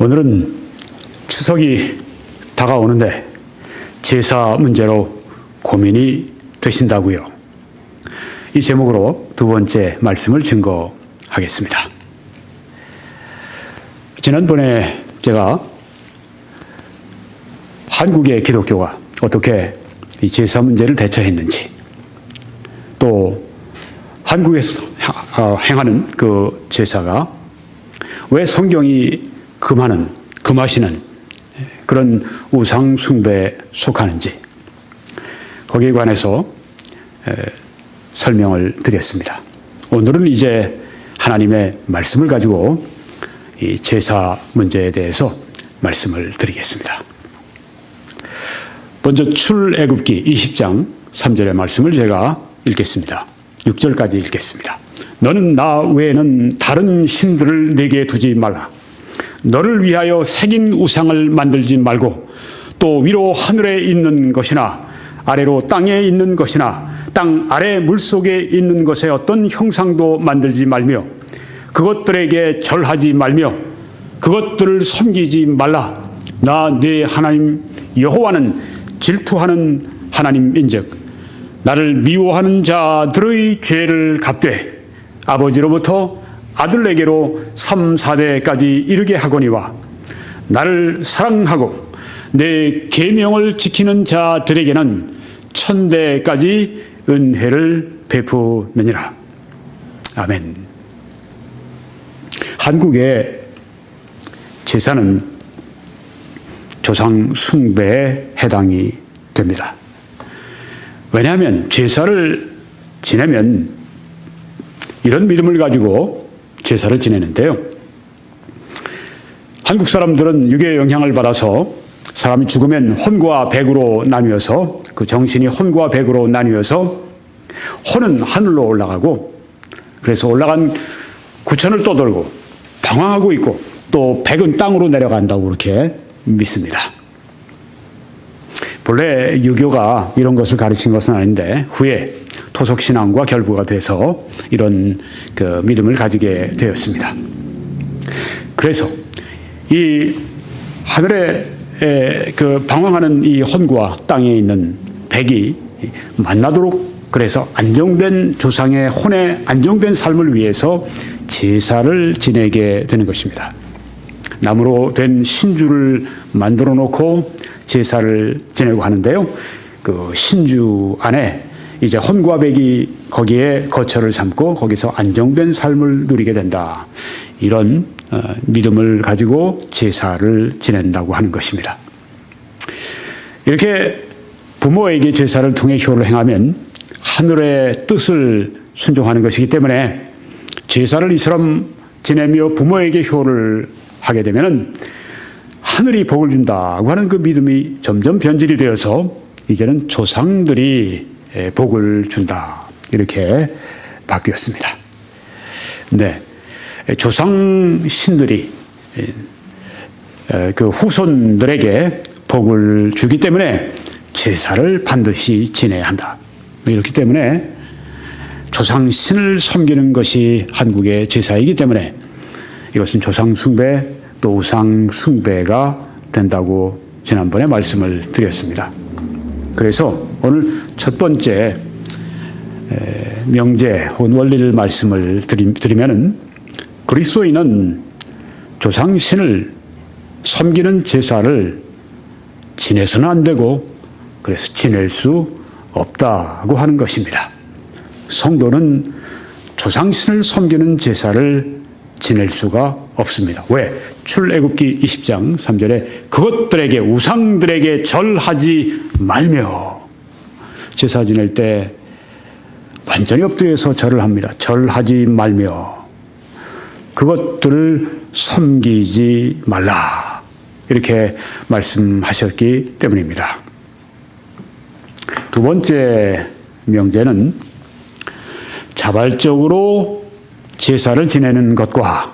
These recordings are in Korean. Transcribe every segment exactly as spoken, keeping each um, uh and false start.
오늘은 추석이 다가오는데 제사 문제로 고민이 되신다고요. 이 제목으로 두 번째 말씀을 증거하겠습니다. 지난번에 제가 한국의 기독교가 어떻게 이 제사 문제를 대처했는지, 또 한국에서 행하는 그 제사가 왜 성경이 금하는, 금하시는 그런 우상 숭배에 속하는지, 거기에 관해서 설명을 드렸습니다. 오늘은 이제 하나님의 말씀을 가지고 이 제사 문제에 대해서 말씀을 드리겠습니다. 먼저 출애굽기 이십 장 삼 절의 말씀을 제가 읽겠습니다. 육 절까지 읽겠습니다. 너는 나 외에는 다른 신들을 내게 두지 말라. 너를 위하여 새긴 우상을 만들지 말고, 또 위로 하늘에 있는 것이나 아래로 땅에 있는 것이나 땅 아래 물속에 있는 것에 어떤 형상도 만들지 말며 그것들에게 절하지 말며 그것들을 섬기지 말라. 나 네 하나님 여호와는 질투하는 하나님인즉 나를 미워하는 자들의 죄를 갚되 아버지로부터 아들에게로 삼, 사대까지 이르게 하거니와 나를 사랑하고 내 계명을 지키는 자들에게는 천대까지 은혜를 베푸느니라. 아멘. 한국의 제사는 조상 숭배에 해당이 됩니다. 왜냐하면 제사를 지내면 이런 믿음을 가지고 제사를 지내는데요. 한국 사람들은 유교의 영향을 받아서 사람이 죽으면 혼과 백으로 나뉘어서, 그 정신이 혼과 백으로 나뉘어서 혼은 하늘로 올라가고, 그래서 올라간 구천을 떠돌고 방황하고 있고, 또 백은 땅으로 내려간다고 그렇게 믿습니다. 본래 유교가 이런 것을 가르친 것은 아닌데 후에 토속신앙과 결부가 돼서 이런 그 믿음을 가지게 되었습니다. 그래서 이 하늘에 그 방황하는 이 혼과 땅에 있는 백이 만나도록, 그래서 안정된 조상의 혼의 안정된 삶을 위해서 제사를 지내게 되는 것입니다. 나무로 된 신주를 만들어 놓고 제사를 지내고 하는데요. 그 신주 안에 이제 혼과 백이 거기에 거처를 삼고 거기서 안정된 삶을 누리게 된다. 이런 어, 믿음을 가지고 제사를 지낸다고 하는 것입니다. 이렇게 부모에게 제사를 통해 효를 행하면 하늘의 뜻을 순종하는 것이기 때문에 제사를 이처럼 지내며 부모에게 효를 하게 되면은 하늘이 복을 준다고 하는 그 믿음이 점점 변질이 되어서 이제는 조상들이 복을 준다, 이렇게 바뀌었습니다. 네, 조상 신들이 그 후손들에게 복을 주기 때문에 제사를 반드시 지내야 한다. 이렇기 때문에 조상 신을 섬기는 것이 한국의 제사이기 때문에 이것은 조상 숭배, 또 우상 숭배가 된다고 지난번에 말씀을 드렸습니다. 그래서 오늘 첫 번째 명제 혹은 원리를 말씀을 드리면은, 그리스도인은 조상 신을 섬기는 제사를 지내서는 안 되고, 그래서 지낼 수 없다고 하는 것입니다. 성도는 조상 신을 섬기는 제사를 지낼 수가 없습니다. 왜? 출애굽기 이십 장 삼 절에 그것들에게, 우상들에게 절하지 말며, 제사 지낼 때 완전히 엎드려서 절을 합니다. 절하지 말며 그것들을 섬기지 말라, 이렇게 말씀하셨기 때문입니다. 두 번째 명제는 자발적으로 제사를 지내는 것과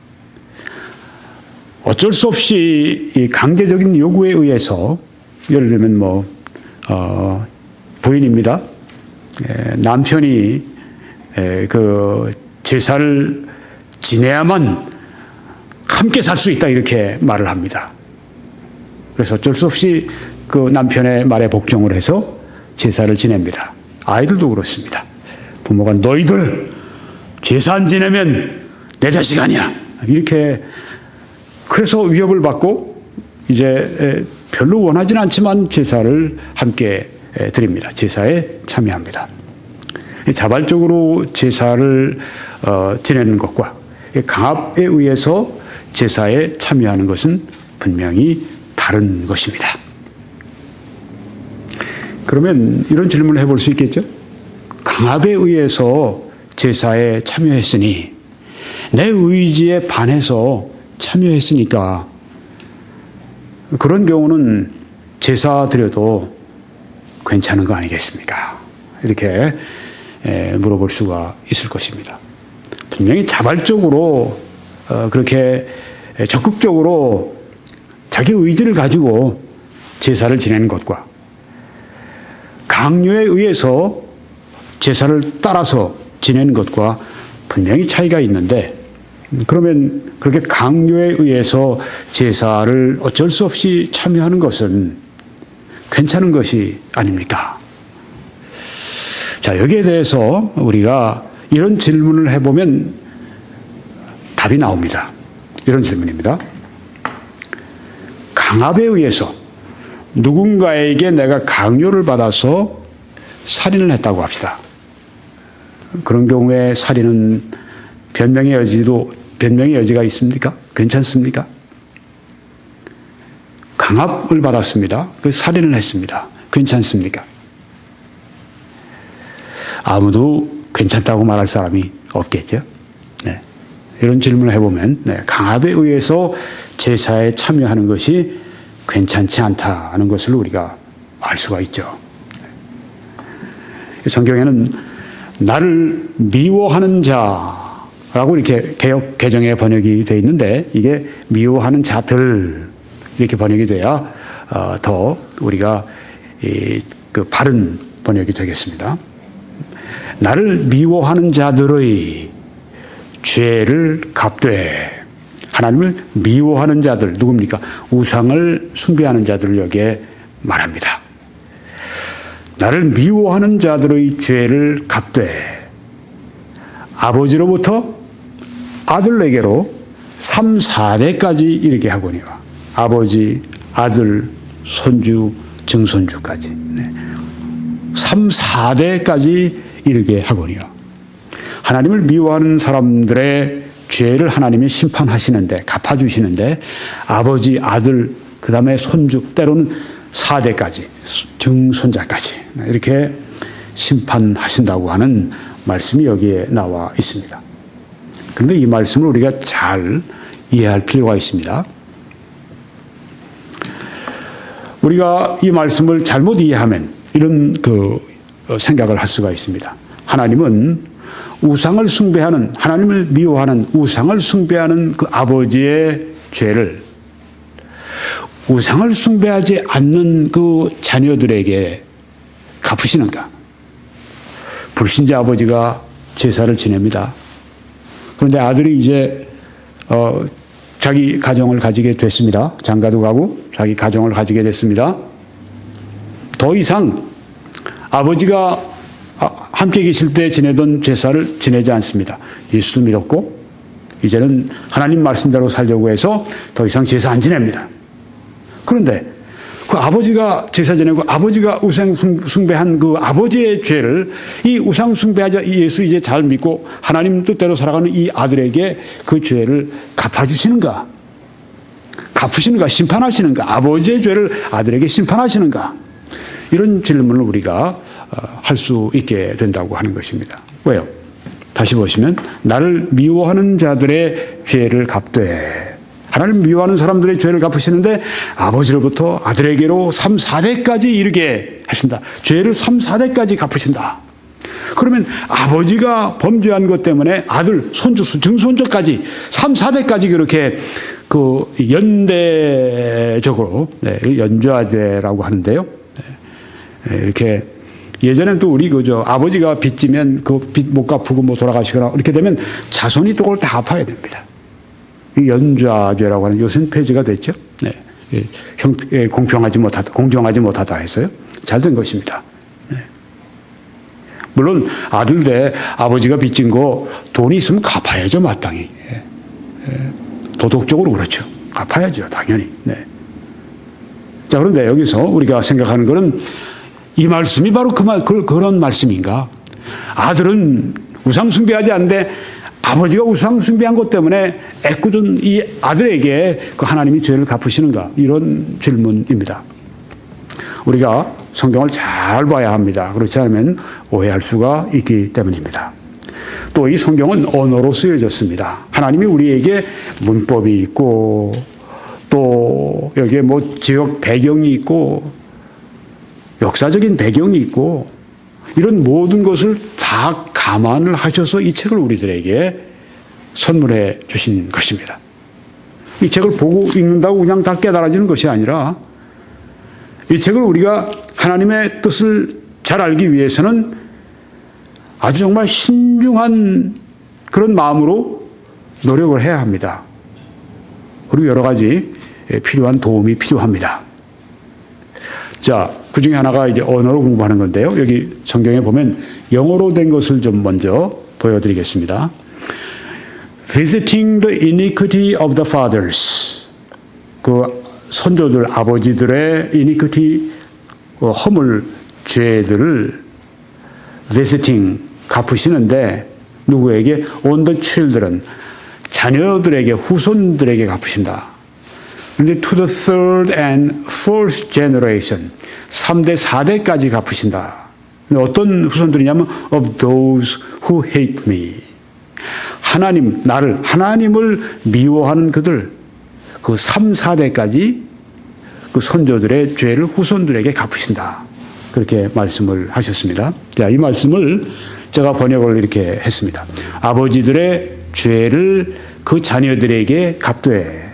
어쩔 수 없이 이 강제적인 요구에 의해서, 예를 들면 뭐 어, 부인입니다. 에, 남편이 에, 그 제사를 지내야만 함께 살 수 있다 이렇게 말을 합니다. 그래서 어쩔 수 없이 그 남편의 말에 복종을 해서 제사를 지냅니다. 아이들도 그렇습니다. 부모가 너희들 제사 안 지내면 내 자식 아니야 이렇게 그래서 위협을 받고 이제 별로 원하지는 않지만 제사를 함께 드립니다. 제사에 참여합니다. 자발적으로 제사를 어, 지내는 것과 강압에 의해서 제사에 참여하는 것은 분명히 다른 것입니다. 그러면 이런 질문을 해볼 수 있겠죠? 강압에 의해서 제사에 참여했으니 내 의지에 반해서 참여했으니까 그런 경우는 제사 드려도 괜찮은 거 아니겠습니까? 이렇게 물어볼 수가 있을 것입니다. 분명히 자발적으로 그렇게 적극적으로 자기 의지를 가지고 제사를 지내는 것과 강요에 의해서 제사를 따라서 지내는 것과 분명히 차이가 있는데 그러면 그렇게 강요에 의해서 제사를 어쩔 수 없이 참여하는 것은 괜찮은 것이 아닙니까? 자, 여기에 대해서 우리가 이런 질문을 해보면 답이 나옵니다. 이런 질문입니다. 강압에 의해서 누군가에게 내가 강요를 받아서 살인을 했다고 합시다. 그런 경우에 살인은 변명의 여지도 변명의 여지가 있습니까? 괜찮습니까? 강압을 받았습니다. 그 살인을 했습니다. 괜찮습니까? 아무도 괜찮다고 말할 사람이 없겠죠. 네. 이런 질문을 해보면 네. 강압에 의해서 제사에 참여하는 것이 괜찮지 않다는 것을 우리가 알 수가 있죠. 성경에는 나를 미워하는 자라고 이렇게 개역 개정에 번역이 되어 있는데 이게 미워하는 자들 이렇게 번역이 돼야 더 우리가 그 바른 번역이 되겠습니다. 나를 미워하는 자들의 죄를 갚되 하나님을 미워하는 자들 누굽니까? 우상을 숭배하는 자들을 여기에 말합니다. 나를 미워하는 자들의 죄를 갚되 아버지로부터 아들에게로 삼, 사 대까지 이르게 하거니와 아버지, 아들, 손주, 증손주까지 네. 삼, 사 대까지 이르게 하거니와 하나님을 미워하는 사람들의 죄를 하나님이 심판하시는데 갚아주시는데 아버지, 아들, 그 다음에 손주 때로는 사 대까지 증손자까지 이렇게 심판하신다고 하는 말씀이 여기에 나와 있습니다. 그런데 이 말씀을 우리가 잘 이해할 필요가 있습니다. 우리가 이 말씀을 잘못 이해하면 이런 그 생각을 할 수가 있습니다. 하나님은 우상을 숭배하는 하나님을 미워하는 우상을 숭배하는 그 아버지의 죄를 우상을 숭배하지 않는 그 자녀들에게 갚으시는가? 불신자 아버지가 제사를 지냅니다. 그런데 아들이 이제 어, 자기 가정을 가지게 됐습니다. 장가도 가고 자기 가정을 가지게 됐습니다. 더 이상 아버지가 함께 계실 때 지내던 제사를 지내지 않습니다. 예수도 믿었고 이제는 하나님 말씀대로 살려고 해서 더 이상 제사 안 지냅니다. 그런데 그 아버지가 제사 지내고 아버지가 우상 숭배한 그 아버지의 죄를 이 우상 숭배하자 예수 이제 잘 믿고 하나님 뜻대로 살아가는 이 아들에게 그 죄를 갚아주시는가? 갚으시는가? 심판하시는가? 아버지의 죄를 아들에게 심판하시는가? 이런 질문을 우리가 할 수 있게 된다고 하는 것입니다. 왜요? 다시 보시면 나를 미워하는 자들의 죄를 갚되 하나님 미워하는 사람들의 죄를 갚으시는데 아버지로부터 아들에게로 삼, 사 대까지 이르게 하신다. 죄를 삼, 사 대까지 갚으신다. 그러면 아버지가 범죄한 것 때문에 아들, 손주, 증손주까지 삼, 사 대까지 그렇게 그 연대적으로 네, 연좌제라고 하는데요. 네, 이렇게 예전엔 또 우리 그저 아버지가 빚지면 그 빚 못 갚고 뭐 돌아가시거나 이렇게 되면 자손이 또 그걸 다 갚아야 됩니다. 이 연좌죄라고 하는 요새는 폐지가 됐죠. 네. 형, 공평하지 못하다, 공정하지 못하다 해서요. 잘 된 것입니다. 네. 물론 아들 대 아버지가 빚진 거 돈이 있으면 갚아야죠, 마땅히. 예. 예. 도덕적으로 그렇죠. 갚아야죠, 당연히. 네. 자, 그런데 여기서 우리가 생각하는 것은 이 말씀이 바로 그 말, 그, 그런 말씀인가? 아들은 우상숭배하지 않는데 아버지가 우상숭배한 것 때문에 애꿎은 이 아들에게 그 하나님이 죄를 갚으시는가? 이런 질문입니다. 우리가 성경을 잘 봐야 합니다. 그렇지 않으면 오해할 수가 있기 때문입니다. 또 이 성경은 언어로 쓰여졌습니다. 하나님이 우리에게 문법이 있고 또 여기에 뭐 지역 배경이 있고 역사적인 배경이 있고 이런 모든 것을 다 감안을 하셔서 이 책을 우리들에게 선물해 주신 것입니다. 이 책을 보고 읽는다고 그냥 다 깨달아지는 것이 아니라 이 책을 우리가 하나님의 뜻을 잘 알기 위해서는 아주 정말 신중한 그런 마음으로 노력을 해야 합니다. 그리고 여러 가지 필요한 도움이 필요합니다. 자, 그 중에 하나가 이제 언어로 공부하는 건데요. 여기 성경에 보면 영어로 된 것을 좀 먼저 보여드리겠습니다. Visiting the iniquity of the fathers. 그 선조들, 아버지들의 iniquity, 허물, 죄들을 visiting, 갚으시는데 누구에게? On the children. 자녀들에게, 후손들에게 갚으신다. 그런데 to the third and fourth generation, 삼 대, 사 대까지 갚으신다. 어떤 후손들이냐면 of those who hate me. 하나님, 나를, 하나님을 미워하는 그들, 그 삼, 사 대까지 그 선조들의 죄를 후손들에게 갚으신다. 그렇게 말씀을 하셨습니다. 자, 이 말씀을 제가 번역을 이렇게 했습니다. 아버지들의 죄를 그 자녀들에게 갚되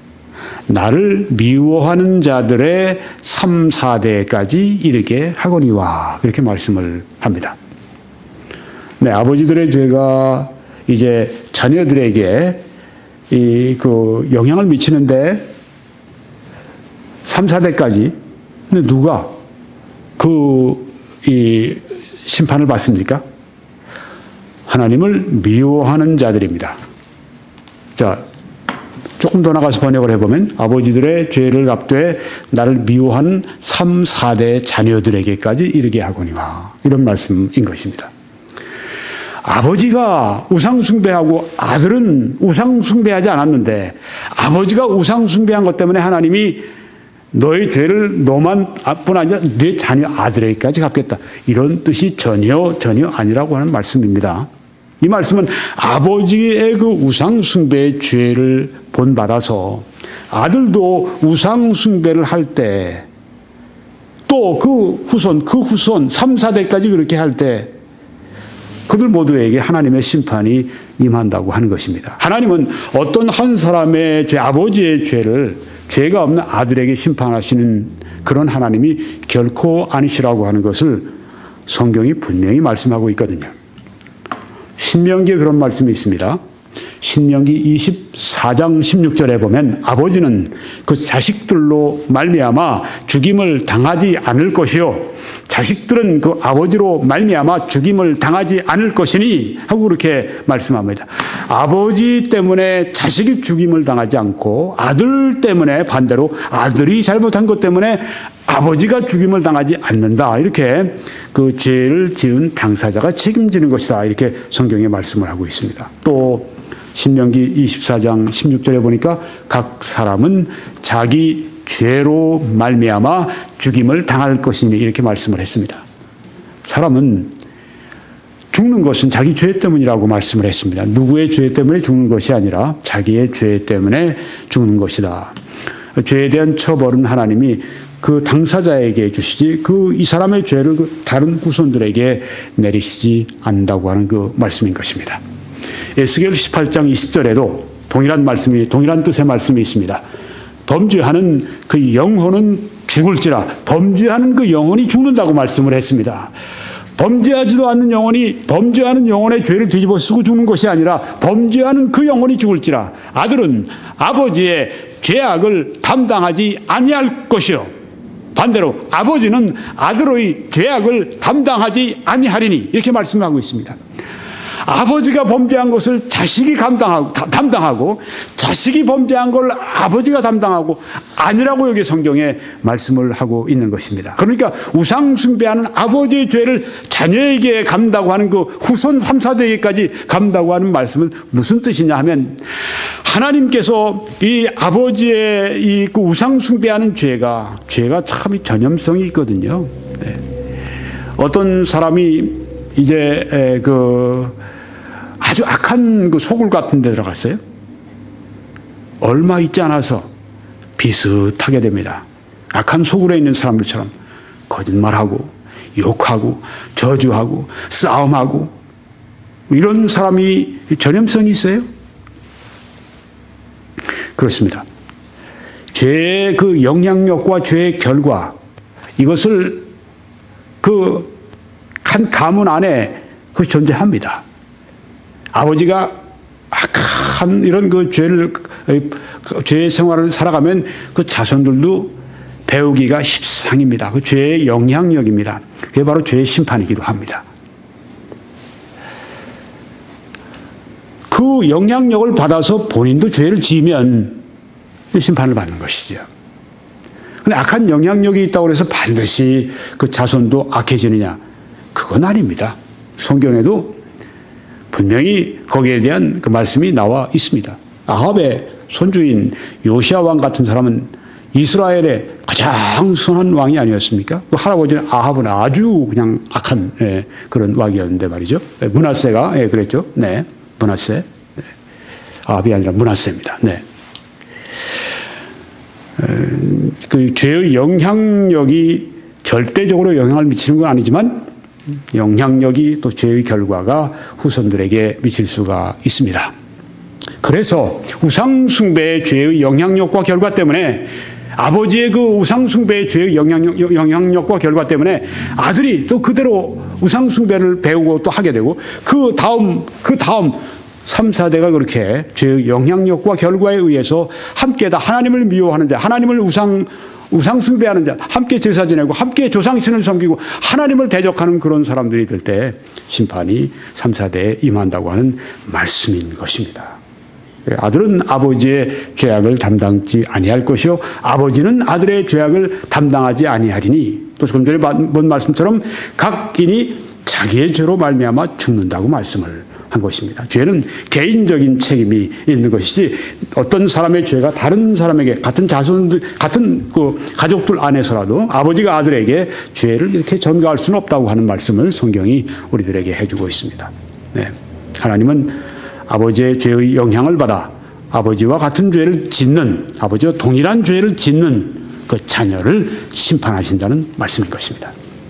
나를 미워하는 자들의 삼, 사 대까지 이르게 하거니와 그렇게 말씀을 합니다. 네, 아버지들의 죄가 이제 자녀들에게 이 그 영향을 미치는데 삼, 사 대까지. 근데 누가 그 이 심판을 받습니까? 하나님을 미워하는 자들입니다. 자, 조금 더 나가서 번역을 해보면 아버지들의 죄를 갚되 나를 미워한 삼, 사 대 자녀들에게까지 이르게 하거니와 이런 말씀인 것입니다. 아버지가 우상숭배하고 아들은 우상숭배하지 않았는데 아버지가 우상숭배한 것 때문에 하나님이 너의 죄를 너만 뿐 아니라 네 자녀 아들에게까지 갚겠다. 이런 뜻이 전혀 전혀 아니라고 하는 말씀입니다. 이 말씀은 아버지의 그 우상숭배의 죄를 본받아서 아들도 우상숭배를 할 때 또 그 후손, 그 후손 삼, 사 대까지 그렇게 할 때 그들 모두에게 하나님의 심판이 임한다고 하는 것입니다. 하나님은 어떤 한 사람의 죄, 아버지의 죄를 죄가 없는 아들에게 심판하시는 그런 하나님이 결코 아니시라고 하는 것을 성경이 분명히 말씀하고 있거든요. 신명기에 그런 말씀이 있습니다. 신명기 이십사 장 십육 절에 보면 아버지는 그 자식들로 말미암아 죽임을 당하지 않을 것이요 자식들은 그 아버지로 말미암아 죽임을 당하지 않을 것이니 하고 그렇게 말씀합니다. 아버지 때문에 자식이 죽임을 당하지 않고 아들 때문에 반대로 아들이 잘못한 것 때문에 아버지가 죽임을 당하지 않는다. 이렇게 그 죄를 지은 당사자가 책임지는 것이다. 이렇게 성경에 말씀을 하고 있습니다. 또 신명기 이십사 장 십육 절에 보니까 각 사람은 자기 죄로 말미암아 죽임을 당할 것이니 이렇게 말씀을 했습니다. 사람은 죽는 것은 자기 죄 때문이라고 말씀을 했습니다. 누구의 죄 때문에 죽는 것이 아니라 자기의 죄 때문에 죽는 것이다. 죄에 대한 처벌은 하나님이 그 당사자에게 주시지 그 이 사람의 죄를 그 다른 후손들에게 내리시지 않는다고 하는 그 말씀인 것입니다. 에스겔 십팔 장 이십 절에도 동일한 말씀이 동일한 뜻의 말씀이 있습니다. 범죄하는 그 영혼은 죽을지라 범죄하는 그 영혼이 죽는다고 말씀을 했습니다. 범죄하지도 않는 영혼이 범죄하는 영혼의 죄를 뒤집어 쓰고 죽는 것이 아니라 범죄하는 그 영혼이 죽을지라. 아들은 아버지의 죄악을 담당하지 아니할 것이요, 반대로 아버지는 아들의 죄악을 담당하지 아니하리니, 이렇게 말씀하고 있습니다. 아버지가 범죄한 것을 자식이 감당하고, 담당하고 자식이 범죄한 걸 아버지가 담당하고 아니라고 여기 성경에 말씀을 하고 있는 것입니다. 그러니까 우상 숭배하는 아버지의 죄를 자녀에게 감다고 하는 그 후손 삼, 사대에게까지 감다고 하는 말씀은 무슨 뜻이냐 하면, 하나님께서 이 아버지의 이 그 우상 숭배하는 죄가 죄가 참 전염성이 있거든요. 네. 어떤 사람이 이제 그 아주 악한 그 소굴 같은 데 들어갔어요. 얼마 있지 않아서 비슷하게 됩니다. 악한 소굴에 있는 사람들처럼 거짓말하고 욕하고 저주하고 싸움하고, 이런 사람이 전염성이 있어요? 그렇습니다. 죄의 그 영향력과 죄의 결과, 이것을 그 한 가문 안에 그 존재합니다. 아버지가 악한 이런 그 죄를, 죄의 생활을 살아가면 그 자손들도 배우기가 십상입니다. 그 죄의 영향력입니다. 그게 바로 죄의 심판이기도 합니다. 그 영향력을 받아서 본인도 죄를 지으면 심판을 받는 것이죠. 근데 악한 영향력이 있다고 해서 반드시 그 자손도 악해지느냐? 그건 아닙니다. 성경에도 분명히 거기에 대한 그 말씀이 나와 있습니다. 아합의 손주인 요시야 왕 같은 사람은 이스라엘의 가장 선한 왕이 아니었습니까? 그 할아버지는 아합은 아주 그냥 악한, 예, 그런 왕이었는데 말이죠. 므낫세가, 예, 그랬죠. 네, 므낫세. 네. 아합이 아니라 므낫세입니다. 네. 그 죄의 영향력이 절대적으로 영향을 미치는 건 아니지만, 영향력이 또 죄의 결과가 후손들에게 미칠 수가 있습니다. 그래서 우상숭배의 죄의 영향력과 결과 때문에, 아버지의 그 우상숭배의 죄의 영향력, 영향력과 결과 때문에 아들이 또 그대로 우상숭배를 배우고 또 하게 되고, 그 다음, 그 다음 삼, 사대가 그렇게 죄의 영향력과 결과에 의해서 함께 다 하나님을 미워하는 자, 하나님을 우상, 우상 숭배하는 자, 함께 제사 지내고 함께 조상신을 섬기고 하나님을 대적하는 그런 사람들이 될 때 심판이 삼, 사대에 임한다고 하는 말씀인 것입니다. 아들은 아버지의 죄악을 담당지 아니할 것이요, 아버지는 아들의 죄악을 담당하지 아니하리니, 또 조금 전에 본 말씀처럼 각인이 자기의 죄로 말미암아 죽는다고 말씀을 한 것입니다. 죄는 개인적인 책임이 있는 것이지, 어떤 사람의 죄가 다른 사람에게, 같은 자손들, 같은 그 가족들 안에서라도 아버지가 아들에게 죄를 이렇게 전가할 수는 없다고 하는 말씀을 성경이 우리들에게 해주고 있습니다. 네. 하나님은 아버지의 죄의 영향을 받아 아버지와 같은 죄를 짓는, 아버지와 동일한 죄를 짓는 그 자녀를 심판하신다는 말씀인 것입니다.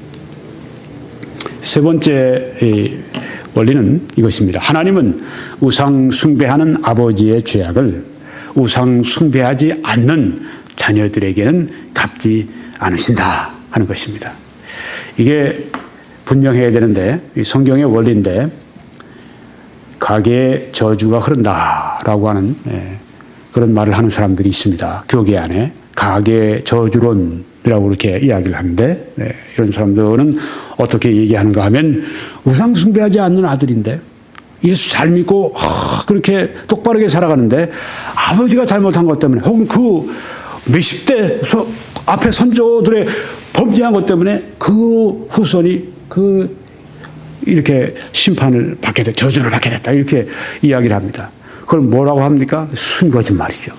세 번째 원리는 이것입니다. 하나님은 우상 숭배하는 아버지의 죄악을 우상 숭배하지 않는 자녀들에게는 갚지 않으신다 하는 것입니다. 이게 분명해야 되는데, 성경의 원리인데, 가게에 저주가 흐른다라고 하는, 예, 그런 말을 하는 사람들이 있습니다. 교계 안에 가계 저주론이라고 이렇게 이야기를 하는데, 예, 이런 사람들은 어떻게 얘기하는가 하면, 우상 숭배하지 않는 아들인데 예수 잘 믿고 아, 그렇게 똑바르게 살아가는데 아버지가 잘못한 것 때문에, 혹은 그 몇십 대 소, 앞에 선조들의 범죄한 것 때문에 그 후손이 그 이렇게 심판을 받게 됐다, 저주를 받게 됐다, 이렇게 이야기를 합니다. 그걸 뭐라고 합니까? 순거짓말이죠.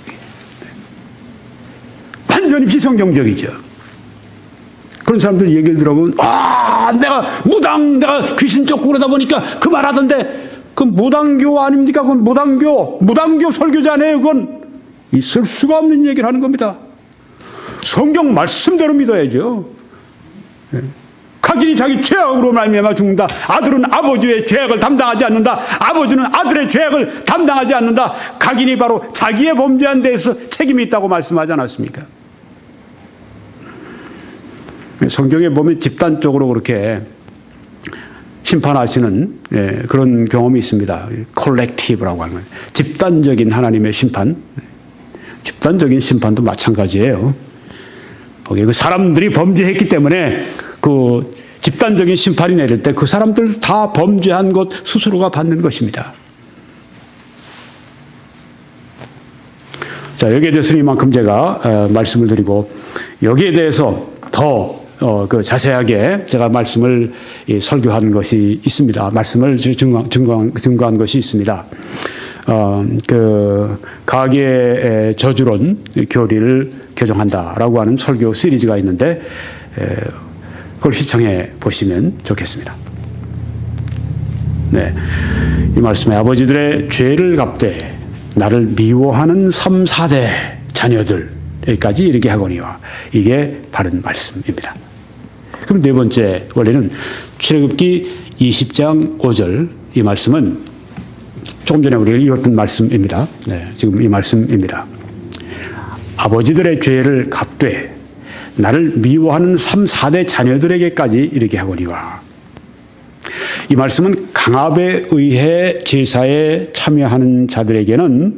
완전히 비성경적이죠. 그런 사람들 얘기를 들어보면, 아, 내가 무당, 내가 귀신 쫓고 그러다 보니까 그 말 하던데, 그 무당교 아닙니까? 그건 무당교, 무당교 설교자네요. 그건 있을 수가 없는 얘기를 하는 겁니다. 성경 말씀대로 믿어야죠. 네. 각인이 자기 죄악으로 말미암아 죽는다. 아들은 아버지의 죄악을 담당하지 않는다. 아버지는 아들의 죄악을 담당하지 않는다. 각인이 바로 자기의 범죄한 데에서 책임이 있다고 말씀하지 않았습니까? 성경에 보면 집단적으로 그렇게 심판하시는 예, 그런 경험이 있습니다. 콜렉티브라고 하는 거예요. 집단적인 하나님의 심판. 집단적인 심판도 마찬가지예요. 거기에 그 사람들이 범죄했기 때문에 그 집단적인 심판이 내릴 때 그 사람들 다 범죄한 것 스스로가 받는 것입니다. 자, 여기에 대해서는 이만큼 제가 어, 말씀을 드리고 여기에 대해서 더 어, 그 자세하게 제가 말씀을 이, 설교한 것이 있습니다. 말씀을 증거한, 증거한, 증거한 것이 있습니다. 어, 그 가계의 저주론 교리를 교정한다라고 하는 설교 시리즈가 있는데 에, 그걸 시청해 보시면 좋겠습니다. 네, 이 말씀에 아버지들의 죄를 갚되 나를 미워하는 삼, 사대 자녀들까지 이르게 하거니와 이게 바른 말씀입니다. 그럼 네 번째 원리는 출애굽기 이십 장 오 절 이 말씀은 조금 전에 우리가 읽었던 말씀입니다. 네, 지금 이 말씀입니다. 아버지들의 죄를 갚되 나를 미워하는 삼, 사대 자녀들에게까지 이르게 하거니와 이 말씀은 강압에 의해 제사에 참여하는 자들에게는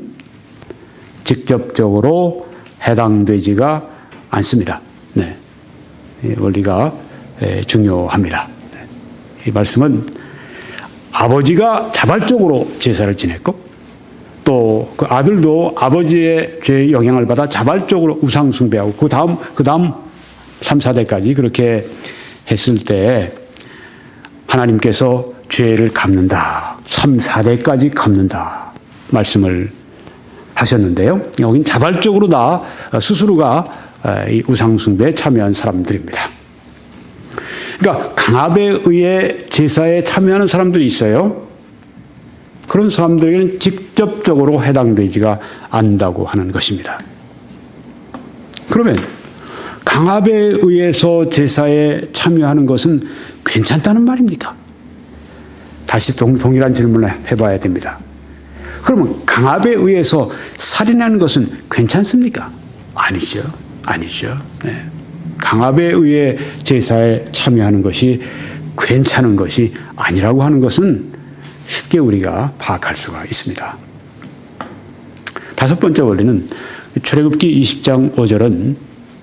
직접적으로 해당되지가 않습니다. 네, 이 원리가 중요합니다. 이 말씀은 아버지가 자발적으로 제사를 지냈고 또 그 아들도 아버지의 죄의 영향을 받아 자발적으로 우상 숭배하고 그 다음 그 다음 삼, 사대까지 그렇게 했을 때 하나님께서 죄를 갚는다. 삼, 사대까지 갚는다. 말씀을 하셨는데요. 여긴 자발적으로 다 스스로가 이 우상 숭배에 참여한 사람들입니다. 그러니까 강압에 의해 제사에 참여하는 사람들이 있어요. 그런 사람들에게는 직접적으로 해당되지가 않는다고 하는 것입니다. 그러면 강압에 의해서 제사에 참여하는 것은 괜찮다는 말입니까? 다시 동, 동일한 질문을 해봐야 됩니다. 그러면 강압에 의해서 살인하는 것은 괜찮습니까? 아니죠. 아니죠. 네. 강압에 의해 제사에 참여하는 것이 괜찮은 것이 아니라고 하는 것은 쉽게 우리가 파악할 수가 있습니다. 다섯 번째 원리는 출애굽기 이십 장 오 절은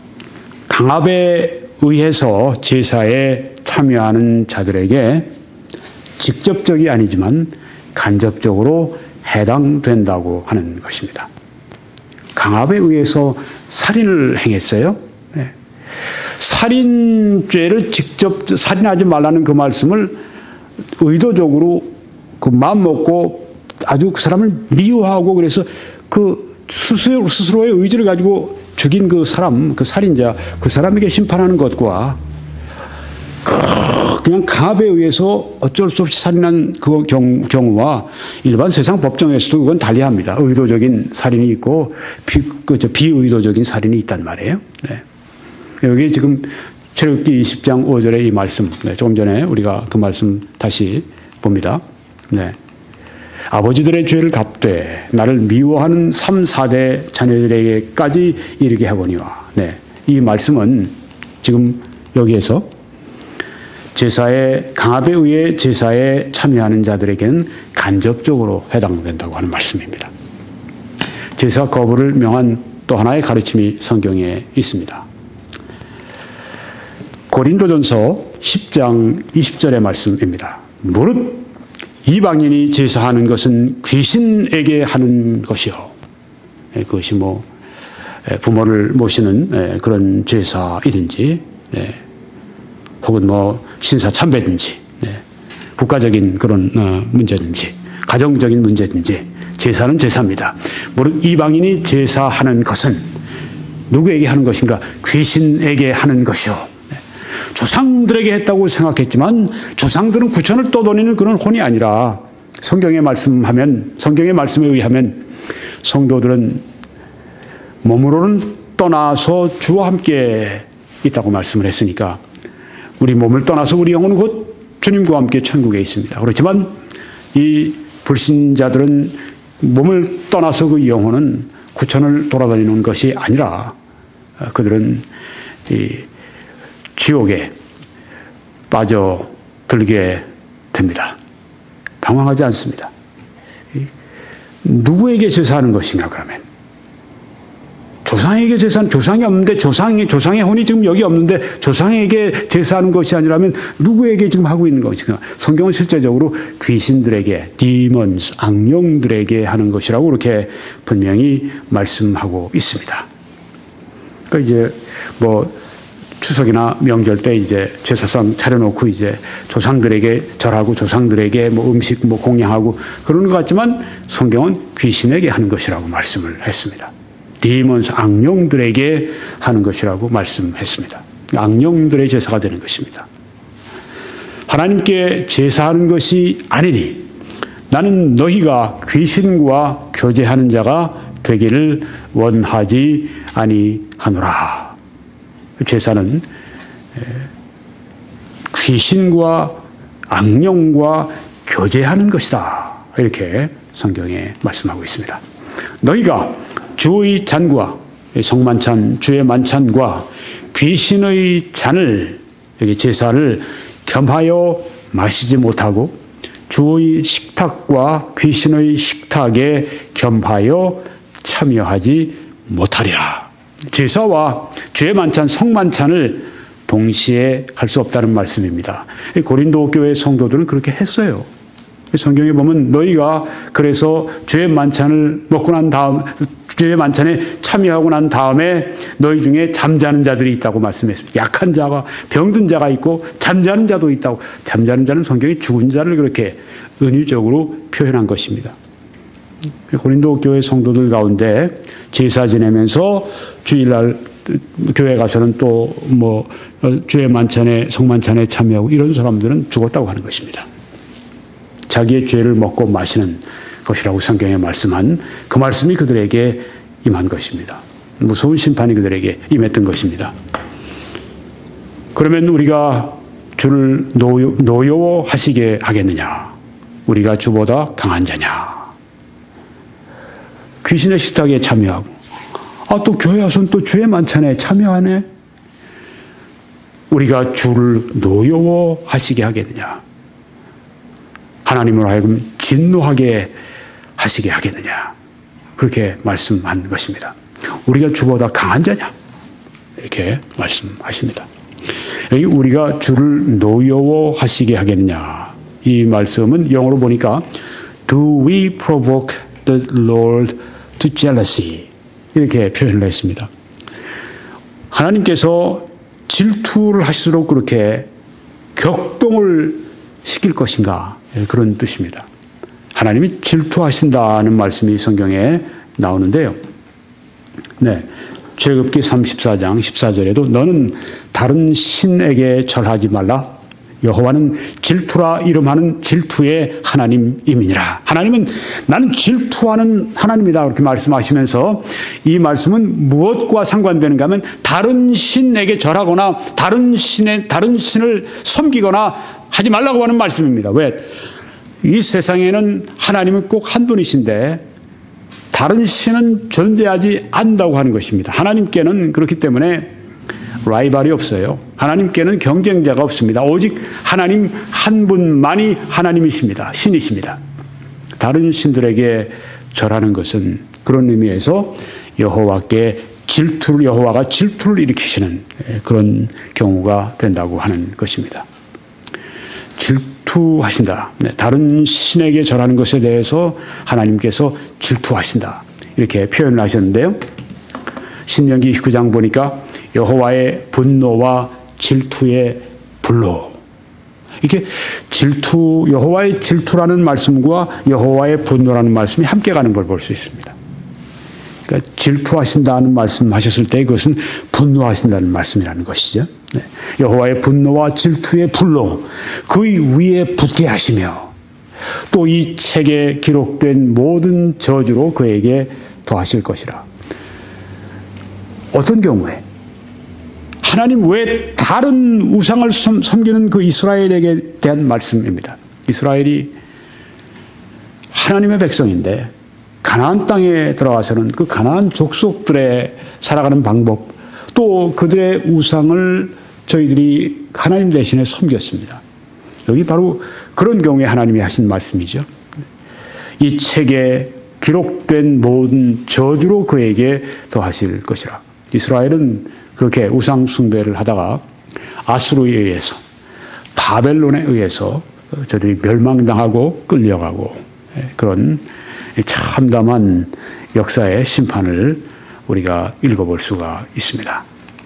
강압에 의해서 제사에 참여하는 자들에게 직접적이 아니지만 간접적으로 해당된다고 하는 것입니다. 강압에 의해서 살인을 행했어요. 네. 살인죄를 직접 살인하지 말라는 그 말씀을 의도적으로 그 마음 먹고 아주 그 사람을 미워하고 그래서 그 스스로, 스스로의 의지를 가지고 죽인 그 사람, 그 살인자, 그 사람에게 심판하는 것과 그냥 강압에 의해서 어쩔 수 없이 살인한 그 경우와 일반 세상 법정에서도 그건 달리합니다. 의도적인 살인이 있고 비, 그 비의도적인 살인이 있단 말이에요. 네. 여기 지금 출애굽기 이십 장 오 절의 이 말씀, 네, 조금 전에 우리가 그 말씀 다시 봅니다. 네. 아버지들의 죄를 갚되 나를 미워하는 삼, 사대 자녀들에게까지 이르게 하거니와. 네. 이 말씀은 지금 여기에서 제사에 강압에 의해 제사에 참여하는 자들에게는 간접적으로 해당된다고 하는 말씀입니다. 제사 거부를 명한 또 하나의 가르침이 성경에 있습니다. 고린도전서 십 장 이십 절의 말씀입니다. 무릇 이방인이 제사하는 것은 귀신에게 하는 것이요. 그것이 뭐 부모를 모시는 그런 제사이든지 혹은 뭐 신사 참배든지 국가적인 그런 문제든지 가정적인 문제든지 제사는 제사입니다. 무릇 이방인이 제사하는 것은 누구에게 하는 것인가? 귀신에게 하는 것이요. 조상들에게 했다고 생각했지만 조상들은 구천을 떠돌리는 그런 혼이 아니라 성경의 말씀하면 성경의 말씀에 의하면 성도들은 몸으로는 떠나서 주와 함께 있다고 말씀을 했으니까 우리 몸을 떠나서 우리 영혼은 곧 주님과 함께 천국에 있습니다. 그렇지만 이 불신자들은 몸을 떠나서 그 영혼은 구천을 돌아다니는 것이 아니라 그들은 이 지옥에 빠져들게 됩니다. 방황하지 않습니다. 누구에게 제사하는 것인가 그러면? 조상에게 제사는 조상이 없는데 조상이 조상의 혼이 지금 여기 없는데 조상에게 제사하는 것이 아니라면 누구에게 지금 하고 있는 것인가? 성경은 실제적으로 귀신들에게, 디먼스, 악령들에게 하는 것이라고 그렇게 분명히 말씀하고 있습니다. 그러니까 이제 뭐 추석이나 명절 때 이제 제사상 차려놓고 이제 조상들에게 절하고 조상들에게 뭐 음식 뭐 공양하고 그러는 것 같지만 성경은 귀신에게 하는 것이라고 말씀을 했습니다. 디몬스, 악령들에게 하는 것이라고 말씀했습니다. 악령들의 제사가 되는 것입니다. 하나님께 제사하는 것이 아니니 나는 너희가 귀신과 교제하는 자가 되기를 원하지 아니하노라. 제사는 귀신과 악령과 교제하는 것이다. 이렇게 성경에 말씀하고 있습니다. 너희가 주의 잔과 성만찬, 주의 만찬과 귀신의 잔을, 여기 제사를 겸하여 마시지 못하고 주의 식탁과 귀신의 식탁에 겸하여 참여하지 못하리라. 제사와 주의 만찬, 성만찬을 동시에 할 수 없다는 말씀입니다. 고린도 교회 성도들은 그렇게 했어요. 성경에 보면 너희가 그래서 주의 만찬을 먹고 난 다음, 주의 만찬에 참여하고 난 다음에 너희 중에 잠자는 자들이 있다고 말씀했습니다. 약한 자가, 병든 자가 있고 잠자는 자도 있다고. 잠자는 자는 성경이 죽은 자를 그렇게 은유적으로 표현한 것입니다. 고린도 교회 성도들 가운데 제사 지내면서 주일날 교회 가서는 또 뭐 주의 만찬에, 성만찬에 참여하고 이런 사람들은 죽었다고 하는 것입니다. 자기의 죄를 먹고 마시는 것이라고 성경에 말씀한 그 말씀이 그들에게 임한 것입니다. 무서운 심판이 그들에게 임했던 것입니다. 그러면 우리가 주를 노여, 노여워하시게 하겠느냐? 우리가 주보다 강한 자냐? 귀신의 식탁에 참여하고 아, 또 교회 와서는 또 주의 만찬에 참여하네? 우리가 주를 노여워하시게 하겠느냐? 하나님으로 하여금 진노하게 하시게 하겠느냐? 그렇게 말씀한 것입니다. 우리가 주보다 강한 자냐? 이렇게 말씀하십니다. 여기 우리가 주를 노여워하시게 하겠느냐? 이 말씀은 영어로 보니까 Do we provoke the Lord to jealousy? 이렇게 표현을 했습니다. 하나님께서 질투를 하실수록 그렇게 격동을 시킬 것인가? 그런 뜻입니다. 하나님이 질투하신다는 말씀이 성경에 나오는데요. 네. 출애굽기 삼십사 장 십사 절에도 너는 다른 신에게 절하지 말라. 여호와는 질투라 이름하는 질투의 하나님임이니라. 하나님은 나는 질투하는 하나님이다. 그렇게 말씀하시면서 이 말씀은 무엇과 상관되는가 하면 다른 신에게 절하거나 다른 신의, 다른 신을 섬기거나 하지 말라고 하는 말씀입니다. 왜? 이 세상에는 하나님은 꼭 한 분이신데 다른 신은 존재하지 않는다고 하는 것입니다. 하나님께는 그렇기 때문에 라이벌이 없어요. 하나님께는 경쟁자가 없습니다. 오직 하나님 한 분만이 하나님이십니다. 신이십니다. 다른 신들에게 절하는 것은 그런 의미에서 여호와께 질투를, 여호와가 질투를 일으키시는 그런 경우가 된다고 하는 것입니다. 질투하신다. 다른 신에게 절하는 것에 대해서 하나님께서 질투하신다. 이렇게 표현을 하셨는데요. 신명기 이십구 장 보니까 여호와의 분노와 질투의 불로. 이게 질투, 여호와의 질투라는 말씀과 여호와의 분노라는 말씀이 함께 가는 걸 볼 수 있습니다. 그러니까 질투하신다는 말씀하셨을 때 그것은 분노하신다는 말씀이라는 것이죠. 네. 여호와의 분노와 질투의 불로 그 위에 붙게 하시며 또 이 책에 기록된 모든 저주로 그에게 더하실 것이라. 어떤 경우에 하나님 외에 다른 우상을 섬기는 그 이스라엘에게 대한 말씀입니다. 이스라엘이 하나님의 백성인데 가나안 땅에 들어가서는 그 가나안 족속들의 살아가는 방법 또 그들의 우상을 저희들이 하나님 대신에 섬겼습니다. 여기 바로 그런 경우에 하나님이 하신 말씀이죠. 이 책에 기록된 모든 저주로 그에게 더하실 것이라. 이스라엘은 그렇게 우상 숭배를 하다가 아수르에 의해서, 바벨론에 의해서 저들이 멸망당하고 끌려가고 그런 참담한 역사의 심판을 우리가 읽어볼 수가 있습니다.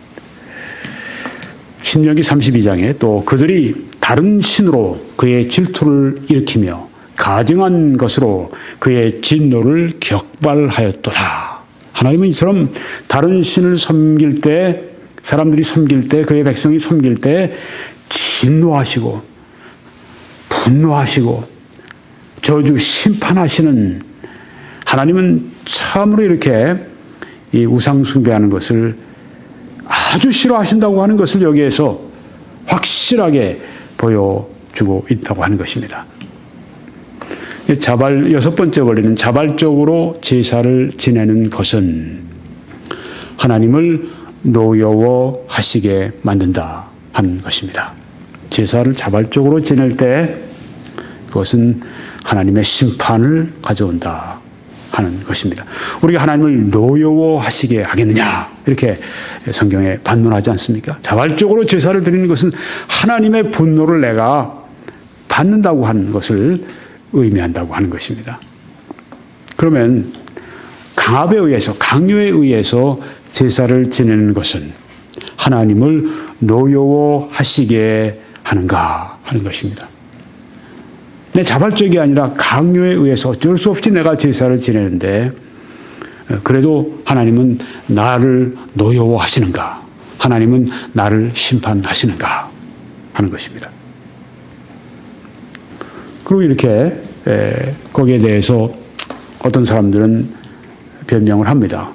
신명기 삼십이 장에 또 그들이 다른 신으로 그의 질투를 일으키며 가증한 것으로 그의 진노를 격발하였도다. 하나님은 이처럼 다른 신을 섬길 때, 사람들이 섬길 때, 그의 백성이 섬길 때 진노하시고 분노하시고 저주 심판하시는 하나님은 참으로 이렇게 이 우상 숭배하는 것을 아주 싫어하신다고 하는 것을 여기에서 확실하게 보여주고 있다고 하는 것입니다. 자발, 여섯 번째 원리는 자발적으로 제사를 지내는 것은 하나님을 노여워하시게 만든다 하는 것입니다. 제사를 자발적으로 지낼 때 그것은 하나님의 심판을 가져온다 하는 것입니다. 우리가 하나님을 노여워하시게 하겠느냐 이렇게 성경에 반문하지 않습니까? 자발적으로 제사를 드리는 것은 하나님의 분노를 내가 받는다고 하는 것을 의미한다고 하는 것입니다. 그러면 강압에 의해서, 강요에 의해서 제사를 지내는 것은 하나님을 노여워하시게 하는가 하는 것입니다. 내 자발적이 아니라 강요에 의해서 어쩔 수 없이 내가 제사를 지내는데 그래도 하나님은 나를 노여워하시는가? 하나님은 나를 심판하시는가? 하는 것입니다. 그리고 이렇게 거기에 대해서 어떤 사람들은 변명을 합니다.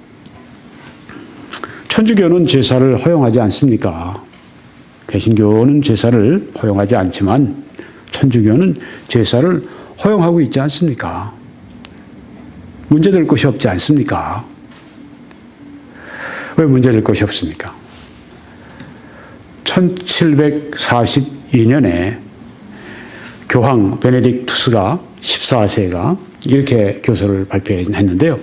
천주교는 제사를 허용하지 않습니까? 개신교는 제사를 허용하지 않지만 천주교는 제사를 허용하고 있지 않습니까? 문제될 것이 없지 않습니까? 왜 문제될 것이 없습니까? 천칠백사십이 년에 교황 베네딕투스가 십사 세가 이렇게 교서를 발표했는데요.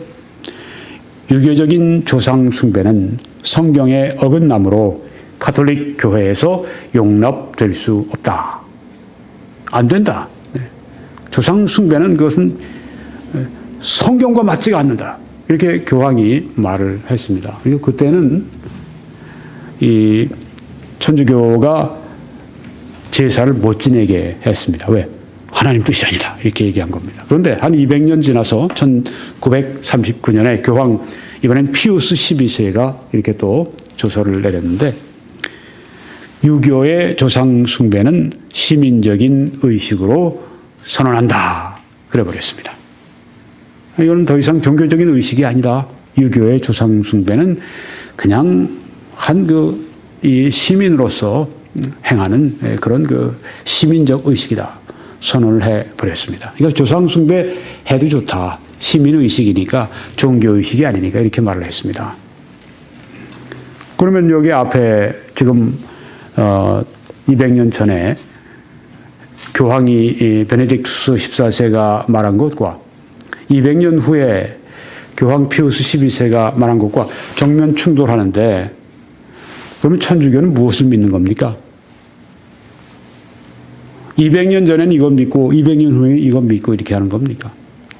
유교적인 조상 숭배는 성경에 어긋나므로 가톨릭 교회에서 용납될 수 없다. 안 된다. 조상 숭배는 그것은 성경과 맞지가 않는다. 이렇게 교황이 말을 했습니다. 그리고 그때는 이 천주교가 제사를 못 지내게 했습니다. 왜? 하나님 뜻이 아니다. 이렇게 얘기한 겁니다. 그런데 한 이백 년 지나서 천구백삼십구 년에 교황 이번엔 피우스 십이 세가 이렇게 또 조서를 내렸는데 유교의 조상 숭배는 시민적인 의식으로 선언한다. 그래 버렸습니다. 이거는 더 이상 종교적인 의식이 아니라 유교의 조상 숭배는 그냥 한 그 이 시민으로서 행하는 그런 그 시민적 의식이다. 선언을 해 버렸습니다. 그러니까 조상 숭배 해도 좋다. 시민 의식이니까 종교 의식이 아니니까 이렇게 말을 했습니다. 그러면 여기 앞에 지금 어 이백 년 전에 교황이 베네딕투스 십사 세가 말한 것과 이백 년 후에 교황 피우스 십이 세가 말한 것과 정면 충돌하는데 그러면 천주교는 무엇을 믿는 겁니까? 이백 년 전에는 이건 믿고 이백 년 후에 이건 믿고 이렇게 하는 겁니까?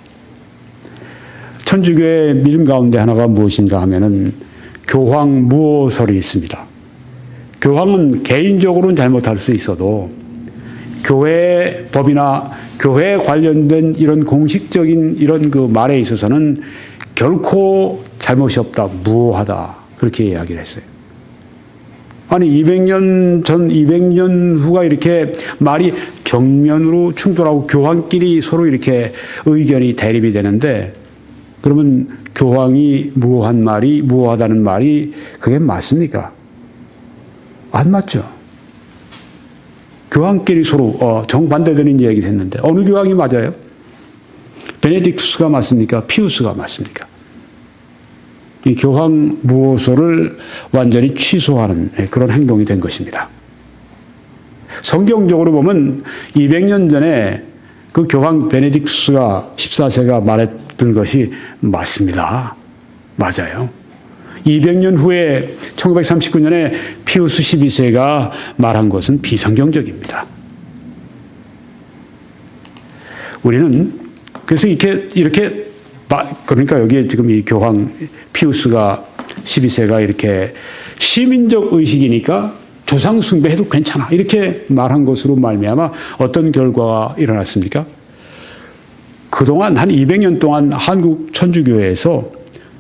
천주교의 믿음 가운데 하나가 무엇인가 하면은 교황 무오설이 있습니다. 교황은 개인적으로는 잘못할 수 있어도 교회 법이나 교회에 관련된 이런 공식적인 이런 그 말에 있어서는 결코 잘못이 없다, 무오하다 그렇게 이야기를 했어요. 아니 이백 년 전, 이백 년 후가 이렇게 말이 정면으로 충돌하고 교황끼리 서로 이렇게 의견이 대립이 되는데 그러면 교황이 무오한 말이 무오하다는 말이 그게 맞습니까? 안 맞죠. 교황끼리 서로 어, 정반대되는 이야기를 했는데 어느 교황이 맞아요? 베네딕투스가 맞습니까? 피우스가 맞습니까? 이 교황 무오소를 완전히 취소하는 그런 행동이 된 것입니다. 성경적으로 보면 이백 년 전에 그 교황 베네딕투스가 십사 세가 말했던 것이 맞습니다. 맞아요. 이백 년 후에 천구백삼십구 년에 피우스 십이 세가 말한 것은 비성경적입니다. 우리는 그래서 이렇게 이렇게 그러니까 여기에 지금 이 교황 피우스가 십이 세가 이렇게 시민적 의식이니까 조상 숭배해도 괜찮아 이렇게 말한 것으로 말미암아 어떤 결과가 일어났습니까? 그동안 한 이백 년 동안 한국 천주교회에서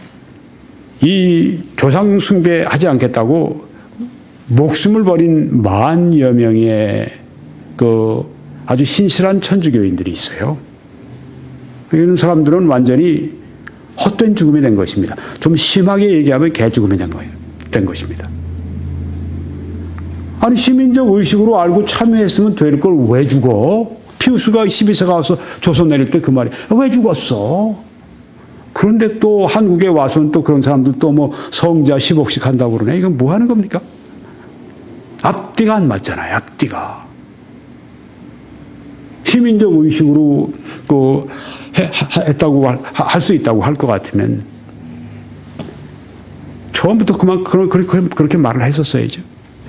이 조상 숭배하지 않겠다고 목숨을 버린 만여 명의 그 아주 신실한 천주교인들이 있어요. 이런 사람들은 완전히 헛된 죽음이 된 것입니다. 좀 심하게 얘기하면 개죽음이 된 거예요. 된 것입니다. 아니 시민적 의식으로 알고 참여했으면 될 걸 왜 죽어? 피우스가 십이 세가 와서 조선 내릴 때 그 말이 왜 죽었어? 그런데 또 한국에 와서는 또 그런 사람들 또 뭐 성자 십억씩 한다고 그러네. 이건 뭐 하는 겁니까? 앞뒤가 안 맞잖아요. 앞뒤가. 시민적 의식으로 그 했다고 할 수 있다고 할 것 같으면 처음부터 그만 그렇게 그렇게 말을 했었어야죠.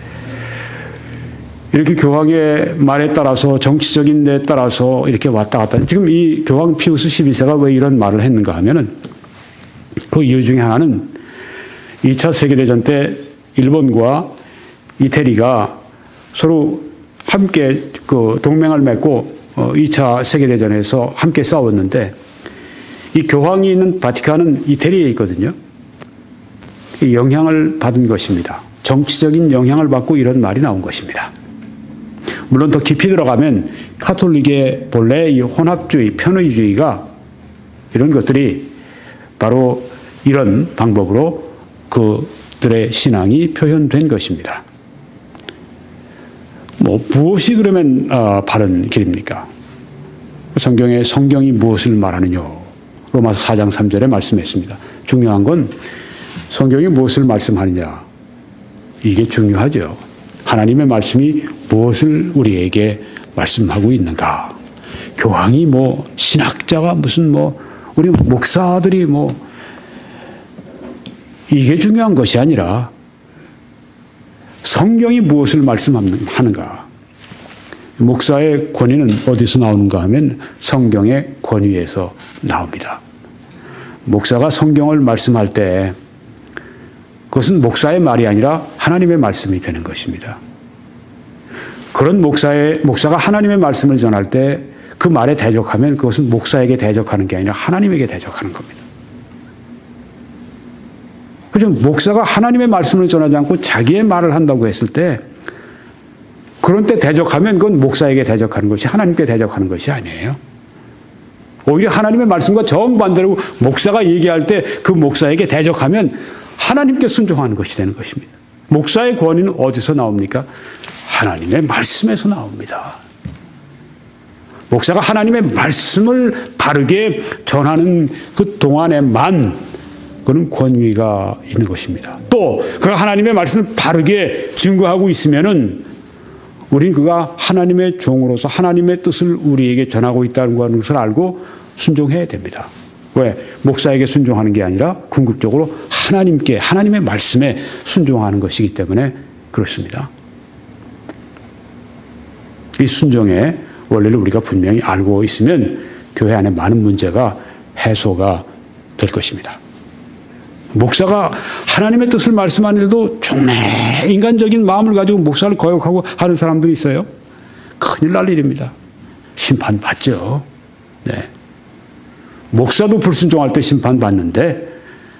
이렇게 교황의 말에 따라서 정치적인 데 따라서 이렇게 왔다 갔다. 지금 이 교황 피우스 십이 세가 왜 이런 말을 했는가 하면은 그 이유 중에 하나는 이 차 세계대전 때 일본과 이태리가 서로 함께 그 동맹을 맺고 이 차 세계대전에서 함께 싸웠는데 이 교황이 있는 바티칸은 이태리에 있거든요. 이 영향을 받은 것입니다. 정치적인 영향을 받고 이런 말이 나온 것입니다. 물론 더 깊이 들어가면 카톨릭의 본래 이 혼합주의, 편의주의가 이런 것들이 바로 이런 방법으로 그들의 신앙이 표현된 것입니다. 뭐 무엇이 그러면 어, 바른 길입니까? 성경에 성경이 무엇을 말하느냐? 로마서 사 장 삼 절에 말씀했습니다. 중요한 건 성경이 무엇을 말씀하느냐? 이게 중요하죠. 하나님의 말씀이 무엇을 우리에게 말씀하고 있는가? 교황이 뭐 신학자가 무슨 뭐 우리 목사들이 뭐 이게 중요한 것이 아니라 성경이 무엇을 말씀하는가? 목사의 권위는 어디서 나오는가 하면 성경의 권위에서 나옵니다. 목사가 성경을 말씀할 때 그것은 목사의 말이 아니라 하나님의 말씀이 되는 것입니다. 그런 목사의, 목사가 하나님의 말씀을 전할 때 그 말에 대적하면 그것은 목사에게 대적하는 게 아니라 하나님에게 대적하는 겁니다. 그죠? 목사가 하나님의 말씀을 전하지 않고 자기의 말을 한다고 했을 때 그런 때 대적하면 그건 목사에게 대적하는 것이 하나님께 대적하는 것이 아니에요. 오히려 하나님의 말씀과 정반대로 목사가 얘기할 때 그 목사에게 대적하면 하나님께 순종하는 것이 되는 것입니다. 목사의 권위는 어디서 나옵니까? 하나님의 말씀에서 나옵니다. 목사가 하나님의 말씀을 바르게 전하는 그 동안에만 그런 권위가 있는 것입니다. 또 그가 하나님의 말씀을 바르게 증거하고 있으면은 우리는 그가 하나님의 종으로서 하나님의 뜻을 우리에게 전하고 있다는 것을 알고 순종해야 됩니다. 왜? 목사에게 순종하는 게 아니라 궁극적으로 하나님께, 하나님의 말씀에 순종하는 것이기 때문에 그렇습니다. 이 순종의 원리를 우리가 분명히 알고 있으면 교회 안에 많은 문제가 해소가 될 것입니다. 목사가 하나님의 뜻을 말씀하는데도 정말 인간적인 마음을 가지고 목사를 거역하고 하는 사람들이 있어요. 큰일 날 일입니다. 심판받죠. 네. 목사도 불순종할 때 심판받는데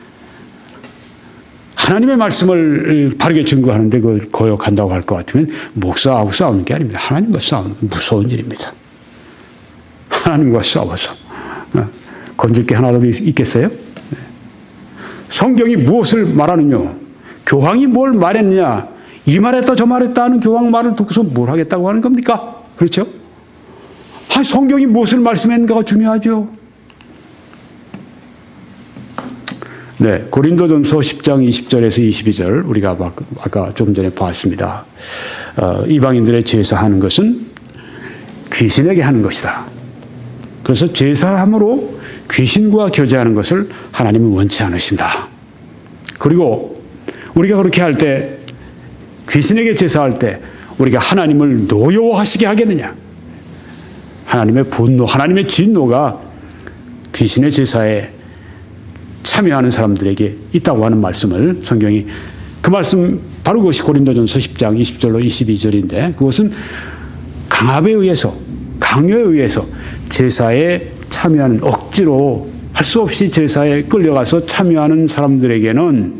하나님의 말씀을 바르게 증거하는데 그걸 거역한다고 할 것 같으면 목사하고 싸우는 게 아닙니다. 하나님과 싸우는 건 무서운 일입니다. 하나님과 싸워서 건질 게 하나라도 있겠어요? 성경이 무엇을 말하느냐? 교황이 뭘 말했느냐? 이 말했다 저 말했다 하는 교황 말을 듣고서 뭘 하겠다고 하는 겁니까? 그렇죠? 아, 성경이 무엇을 말씀했는가가 중요하죠. 네, 고린도전서 십 장 이십 절에서 이십이 절 우리가 아까 좀 전에 봤습니다. 어, 이방인들의 제사하는 것은 귀신에게 하는 것이다. 그래서 제사함으로 귀신과 교제하는 것을 하나님은 원치 않으신다. 그리고 우리가 그렇게 할 때, 귀신에게 제사할 때 우리가 하나님을 노여워하시게 하겠느냐? 하나님의 분노, 하나님의 진노가 귀신의 제사에 참여하는 사람들에게 있다고 하는 말씀을 성경이, 그 말씀 바로 그것이 고린도전서 십 장 이십 절로 이십이 절인데, 그것은 강압에 의해서, 강요에 의해서 제사에 참여하는, 억지로 할 수 없이 제사에 끌려가서 참여하는 사람들에게는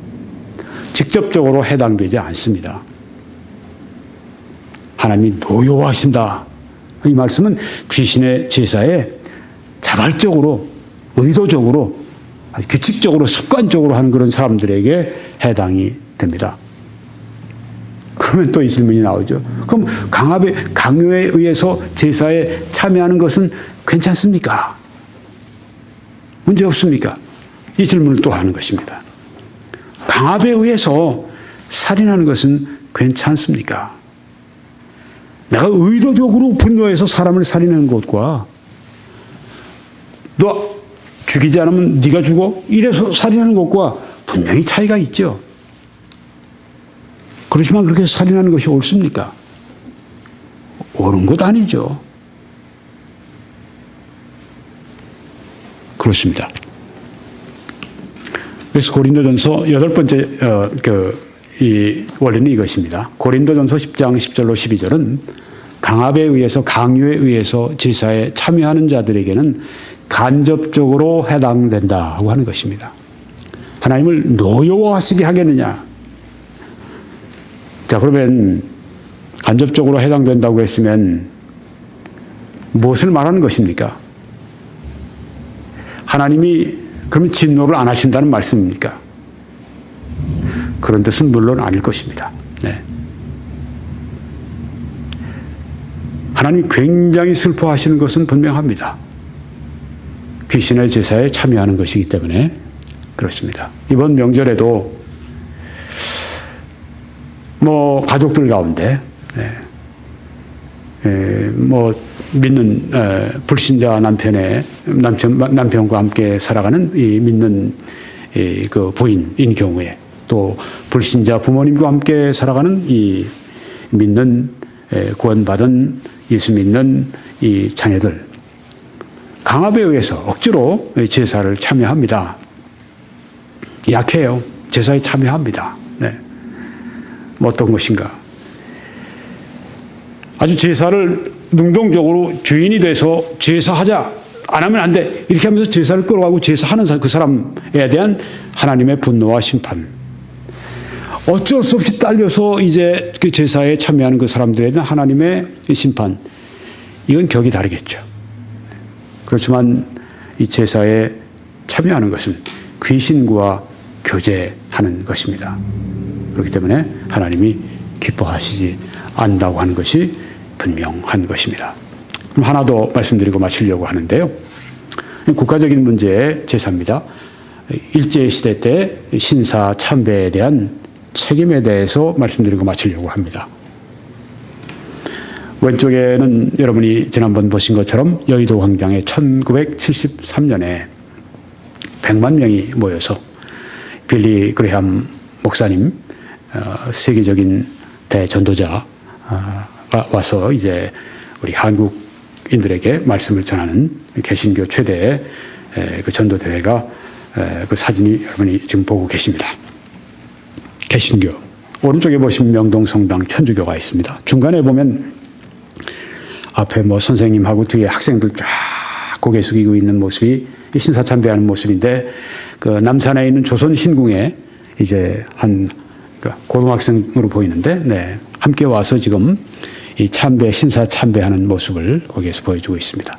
직접적으로 해당되지 않습니다. 하나님이 노여워하신다. 이 말씀은 귀신의 제사에 자발적으로, 의도적으로, 규칙적으로, 습관적으로 하는 그런 사람들에게 해당이 됩니다. 그러면 또 이 질문이 나오죠. 그럼 강압에, 강요에 의해서 제사에 참여하는 것은 괜찮습니까? 문제 없습니까? 이 질문을 또 하는 것입니다. 강압에 의해서 살인하는 것은 괜찮습니까? 내가 의도적으로 분노해서 사람을 살인하는 것과 너 죽이지 않으면 네가 죽어? 이래서 살인하는 것과 분명히 차이가 있죠. 그렇지만 그렇게 살인하는 것이 옳습니까? 옳은 것 아니죠. 그렇습니다. 그래서 고린도전서 여덟 번째 어, 그 이 원리는 이것입니다. 고린도전서 십 장 십 절로 십이 절은 강압에 의해서, 강요에 의해서 제사에 참여하는 자들에게는 간접적으로 해당된다고 하는 것입니다. 하나님을 노여워하시게 하겠느냐? 자, 그러면 간접적으로 해당된다고 했으면 무엇을 말하는 것입니까? 하나님이 그러면 진노를 안 하신다는 말씀입니까? 그런 뜻은 물론 아닐 것입니다. 네. 하나님이 굉장히 슬퍼하시는 것은 분명합니다. 귀신의 제사에 참여하는 것이기 때문에 그렇습니다. 이번 명절에도 뭐 가족들 가운데 네. 에, 뭐 믿는 에, 불신자 남편의 남편 남편과 함께 살아가는 이 믿는 이, 그 부인인 경우에, 또 불신자 부모님과 함께 살아가는 이 믿는 에, 구원받은 예수 믿는 이 자녀들, 강압에 의해서 억지로 제사를 참여합니다. 약해요. 제사에 참여합니다. 네. 뭐 어떤 것인가? 아주 제사를 능동적으로 주인이 돼서 제사하자, 안 하면 안 돼, 이렇게 하면서 제사를 끌어가고 제사하는 사람, 그 사람에 대한 하나님의 분노와 심판. 어쩔 수 없이 딸려서 이제 그 제사에 참여하는 그 사람들에 대한 하나님의 심판. 이건 격이 다르겠죠. 그렇지만 이 제사에 참여하는 것은 귀신과 교제하는 것입니다. 그렇기 때문에 하나님이 기뻐하시지 않는다고 하는 것이 분명한 것입니다. 그럼 하나 더 말씀드리고 마치려고 하는데요. 국가적인 문제의 제사입니다. 일제시대 때 신사 참배에 대한 책임에 대해서 말씀드리고 마치려고 합니다. 왼쪽에는 여러분이 지난번 보신 것처럼 여의도 광장에 천구백칠십삼 년에 백만 명이 모여서 빌리 그레함 목사님, 어, 세계적인 대전도자가 와서 이제 우리 한국인들에게 말씀을 전하는 개신교 최대의 그 전도대회가, 그 사진이 여러분이 지금 보고 계십니다. 개신교. 오른쪽에 보시면 명동성당 천주교가 있습니다. 중간에 보면 앞에 뭐 선생님하고 뒤에 학생들 쫙 고개 숙이고 있는 모습이 신사참배하는 모습인데, 그 남산에 있는 조선 신궁에 이제 한 고등학생으로 보이는데, 네, 함께 와서 지금 이 참배, 신사 참배하는 모습을 거기에서 보여주고 있습니다.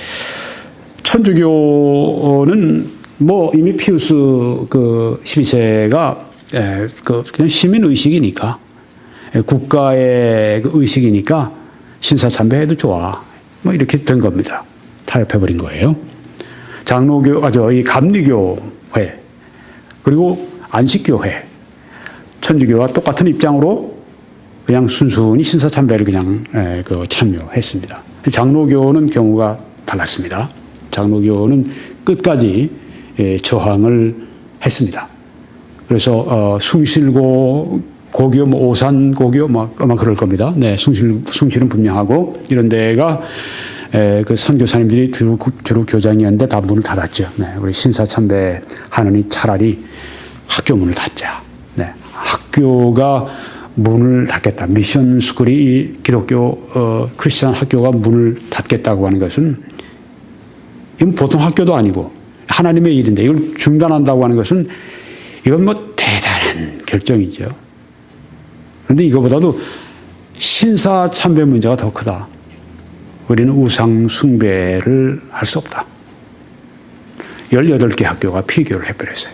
천주교는 뭐 이미 피우스 그 십이 세가 에, 그 그냥 시민 의식이니까, 국가의 그 의식이니까 신사 참배해도 좋아, 뭐 이렇게 된 겁니다. 타협해버린 거예요. 장로교, 아, 저, 이 감리교회, 그리고 안식교회, 천주교와 똑같은 입장으로 그냥 순순히 신사참배를 그냥 에, 그 참여했습니다. 장로교는 경우가 달랐습니다. 장로교는 끝까지 에, 저항을 했습니다. 그래서 어, 숭실고 고교, 뭐 오산 고교, 뭐 아마 그럴 겁니다. 네, 숭실 숭실은 분명하고 이런 데가 에, 그 선교사님들이 주로, 주로 교장이었는데 다 문을 닫았죠. 네, 우리 신사참배 하느니 차라리 학교 문을 닫자. 네, 학교가 문을 닫겠다. 미션 스쿨이 기독교 어, 크리스천 학교가 문을 닫겠다고 하는 것은 이건 보통 학교도 아니고 하나님의 일인데 이걸 중단한다고 하는 것은 이건 뭐 대단한 결정이죠. 그런데 이거보다도 신사 참배 문제가 더 크다. 우리는 우상 숭배를 할 수 없다. 열여덟 개 학교가 폐교를 해버렸어요.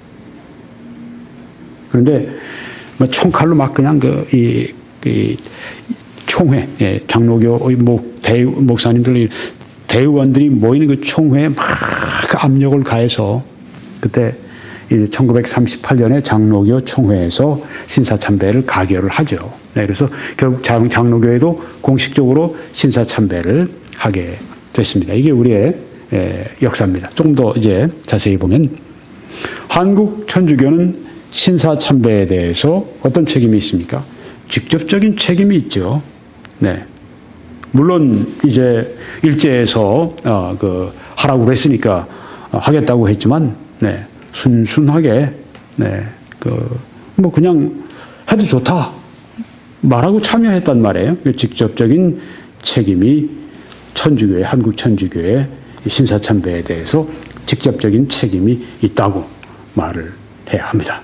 그런데 뭐 총칼로 막 그냥 그, 이, 이 총회, 예, 장로교 목, 대, 목사님들, 대의원들이 모이는 그 총회에 막 압력을 가해서 그때 이제 천구백삼십팔 년에 장로교 총회에서 신사참배를 가결을 하죠. 네, 그래서 결국 장, 장로교회도 공식적으로 신사참배를 하게 됐습니다. 이게 우리의 예, 역사입니다. 조금 더 이제 자세히 보면 한국 천주교는 신사참배에 대해서 어떤 책임이 있습니까? 직접적인 책임이 있죠. 네. 물론 이제 일제에서 어, 그 하라고 그랬으니까 어, 하겠다고 했지만, 네. 순순하게, 네. 그 뭐 그냥 해도 좋다 말하고 참여했단 말이에요. 직접적인 책임이 천주교회, 한국 천주교회 신사참배에 대해서 직접적인 책임이 있다고 말을 해야 합니다.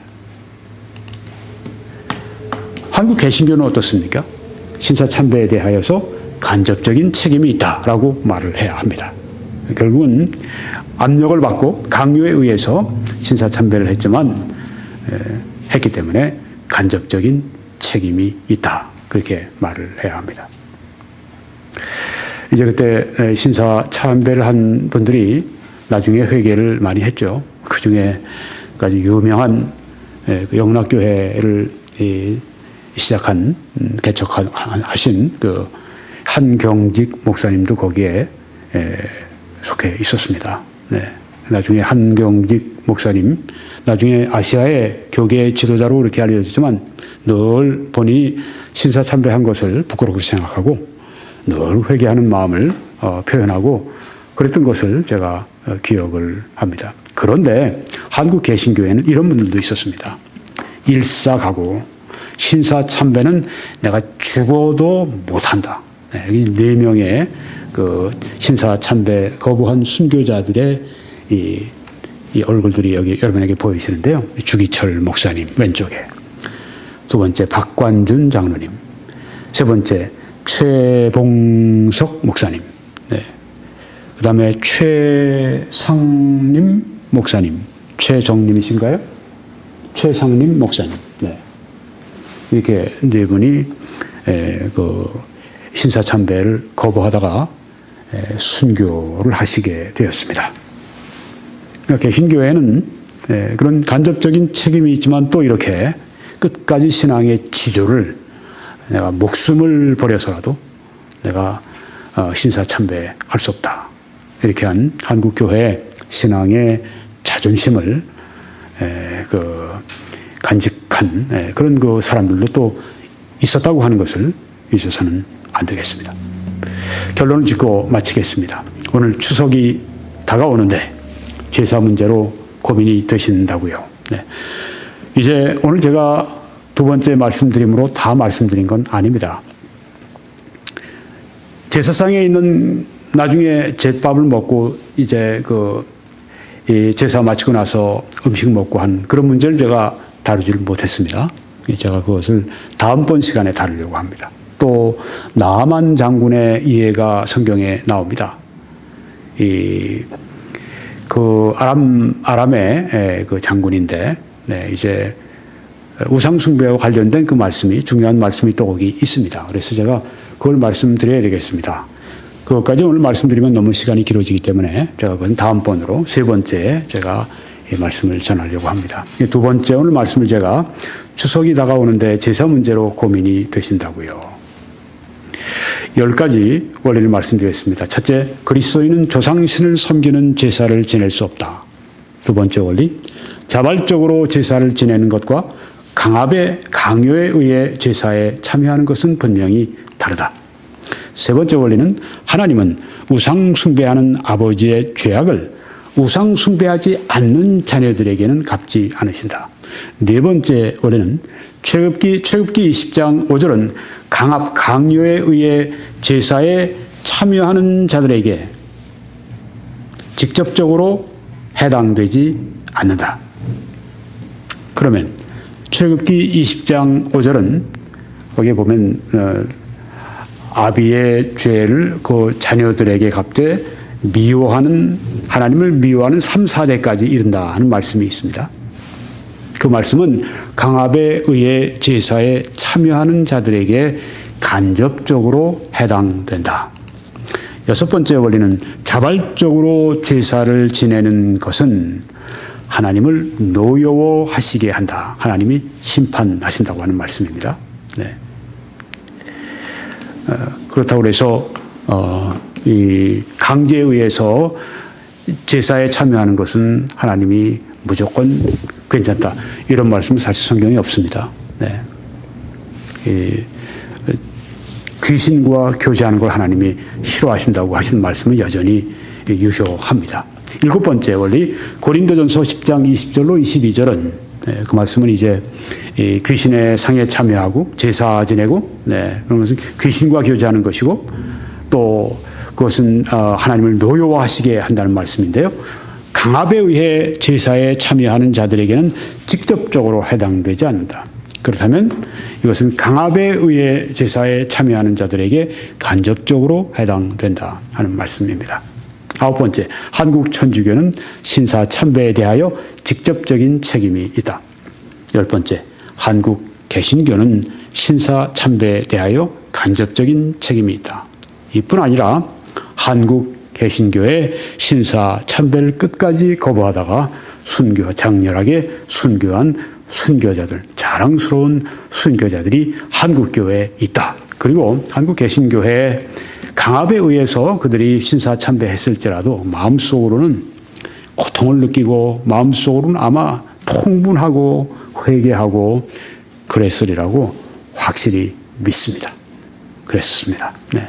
한국 개신교는 어떻습니까? 신사참배에 대하여서 간접적인 책임이 있다라고 말을 해야 합니다. 결국은 압력을 받고 강요에 의해서 신사참배를 했지만 에, 했기 때문에 간접적인 책임이 있다. 그렇게 말을 해야 합니다. 이제 그때 신사참배를 한 분들이 나중에 회개를 많이 했죠. 그 중에 아주 유명한 영락교회를 시작한, 개척하신 그 한경직 목사님도 거기에 속해 있었습니다. 네. 나중에 한경직 목사님, 나중에 아시아의 교계 지도자로 그렇게 알려졌지만 늘 본인이 신사참배한 것을 부끄럽게 생각하고 늘 회개하는 마음을 어, 표현하고 그랬던 것을 제가 어, 기억을 합니다. 그런데 한국 개신교회는 이런 분들도 있었습니다. 일사가고 신사참배는 내가 죽어도 못한다. 네, 네 명의 그 신사참배 거부한 순교자들의 이, 이 얼굴들이 여기 여러분에게 보이시는데요. 주기철 목사님 왼쪽에, 두 번째 박관준 장로님, 세 번째 최봉석 목사님, 네. 그 다음에 최상님 목사님, 최정님이신가요? 최상님 목사님, 네. 이렇게 네 분이 에, 그 신사참배를 거부하다가 에, 순교를 하시게 되었습니다. 그러니까 개신교회는 에, 그런 간접적인 책임이 있지만 또 이렇게 끝까지 신앙의 지조를 내가 목숨을 버려서라도 내가 어, 신사참배 할 수 없다. 이렇게 한 한국교회의 신앙의 자존심을 에, 그 간직한 에, 그런 그 사람들도 또 있었다고 하는 것을 잊어서는 안 되겠습니다. 결론을 짓고 마치겠습니다. 오늘 추석이 다가오는데 제사 문제로 고민이 되신다고요. 네. 이제 오늘 제가 두 번째 말씀드림으로 다 말씀드린 건 아닙니다. 제사상에 있는 나중에 제밥을 먹고 이제 그 이 제사 마치고 나서 음식 먹고 한 그런 문제를 제가 다루지를 못했습니다. 제가 그것을 다음번 시간에 다루려고 합니다. 또 나만 장군의 이해가 성경에 나옵니다. 이 그 아람 아람의 그 장군인데 네, 이제 우상 숭배와 관련된 그 말씀이 중요한 말씀이 또 거기 있습니다. 그래서 제가 그걸 말씀드려야 되겠습니다. 그것까지 오늘 말씀드리면 너무 시간이 길어지기 때문에 제가 그건 다음번으로 세 번째에 제가 이 말씀을 전하려고 합니다. 두 번째, 오늘 말씀을 제가 추석이 다가오는데 제사 문제로 고민이 되신다고요. 열 가지 원리를 말씀드렸습니다. 첫째, 그리스도인은 조상신을 섬기는 제사를 지낼 수 없다. 두 번째 원리, 자발적으로 제사를 지내는 것과 강압의 강요에 의해 제사에 참여하는 것은 분명히 다르다. 세 번째 원리는 하나님은 우상 숭배하는 아버지의 죄악을 우상 숭배하지 않는 자녀들에게는 갚지 않으신다. 네 번째 원리는 출애굽기 출애굽기 이십 장 오 절은 강압 강요에 의해 제사에 참여하는 자들에게 직접적으로 해당되지 않는다. 그러면 출애굽기 이십 장 오 절은 거기에 보면 어, 아비의 죄를 그 자녀들에게 갚되 미워하는 하나님을 미워하는 삼, 사 대까지 이른다 하는 말씀이 있습니다. 그 말씀은 강압에 의해 제사에 참여하는 자들에게 간접적으로 해당된다. 여섯 번째 원리는 자발적으로 제사를 지내는 것은 하나님을 노여워하시게 한다. 하나님이 심판하신다고 하는 말씀입니다. 네. 어, 그렇다고 해서 어, 이 강제에 의해서 제사에 참여하는 것은 하나님이 무조건 괜찮다. 이런 말씀은 사실 성경에 없습니다. 네. 이, 귀신과 교제하는 걸 하나님이 싫어하신다고 하신 말씀은 여전히 유효합니다. 일곱 번째 원리, 고린도전서 십 장 이십 절로 이십이 절은 네, 그 말씀은 이제 이 귀신의 상에 참여하고 제사 지내고 네, 그런 것은 귀신과 교제하는 것이고 또 그것은 하나님을 노여워하시게 한다는 말씀인데요. 강압에 의해 제사에 참여하는 자들에게는 직접적으로 해당되지 않는다. 그렇다면 이것은 강압에 의해 제사에 참여하는 자들에게 간접적으로 해당된다 하는 말씀입니다. 아홉 번째, 한국 천주교는 신사 참배에 대하여 직접적인 책임이 있다. 열 번째, 한국 개신교는 신사 참배에 대하여 간접적인 책임이 있다. 이뿐 아니라 한국 개신교의 신사 참배를 끝까지 거부하다가 순교, 장렬하게 순교한 순교자들, 자랑스러운 순교자들이 한국교회에 있다. 그리고 한국 개신교회에 강압에 의해서 그들이 신사 참배했을지라도 마음속으로는 고통을 느끼고 마음속으로는 아마 통분하고 회개하고 그랬으리라고 확실히 믿습니다. 그랬습니다. 네.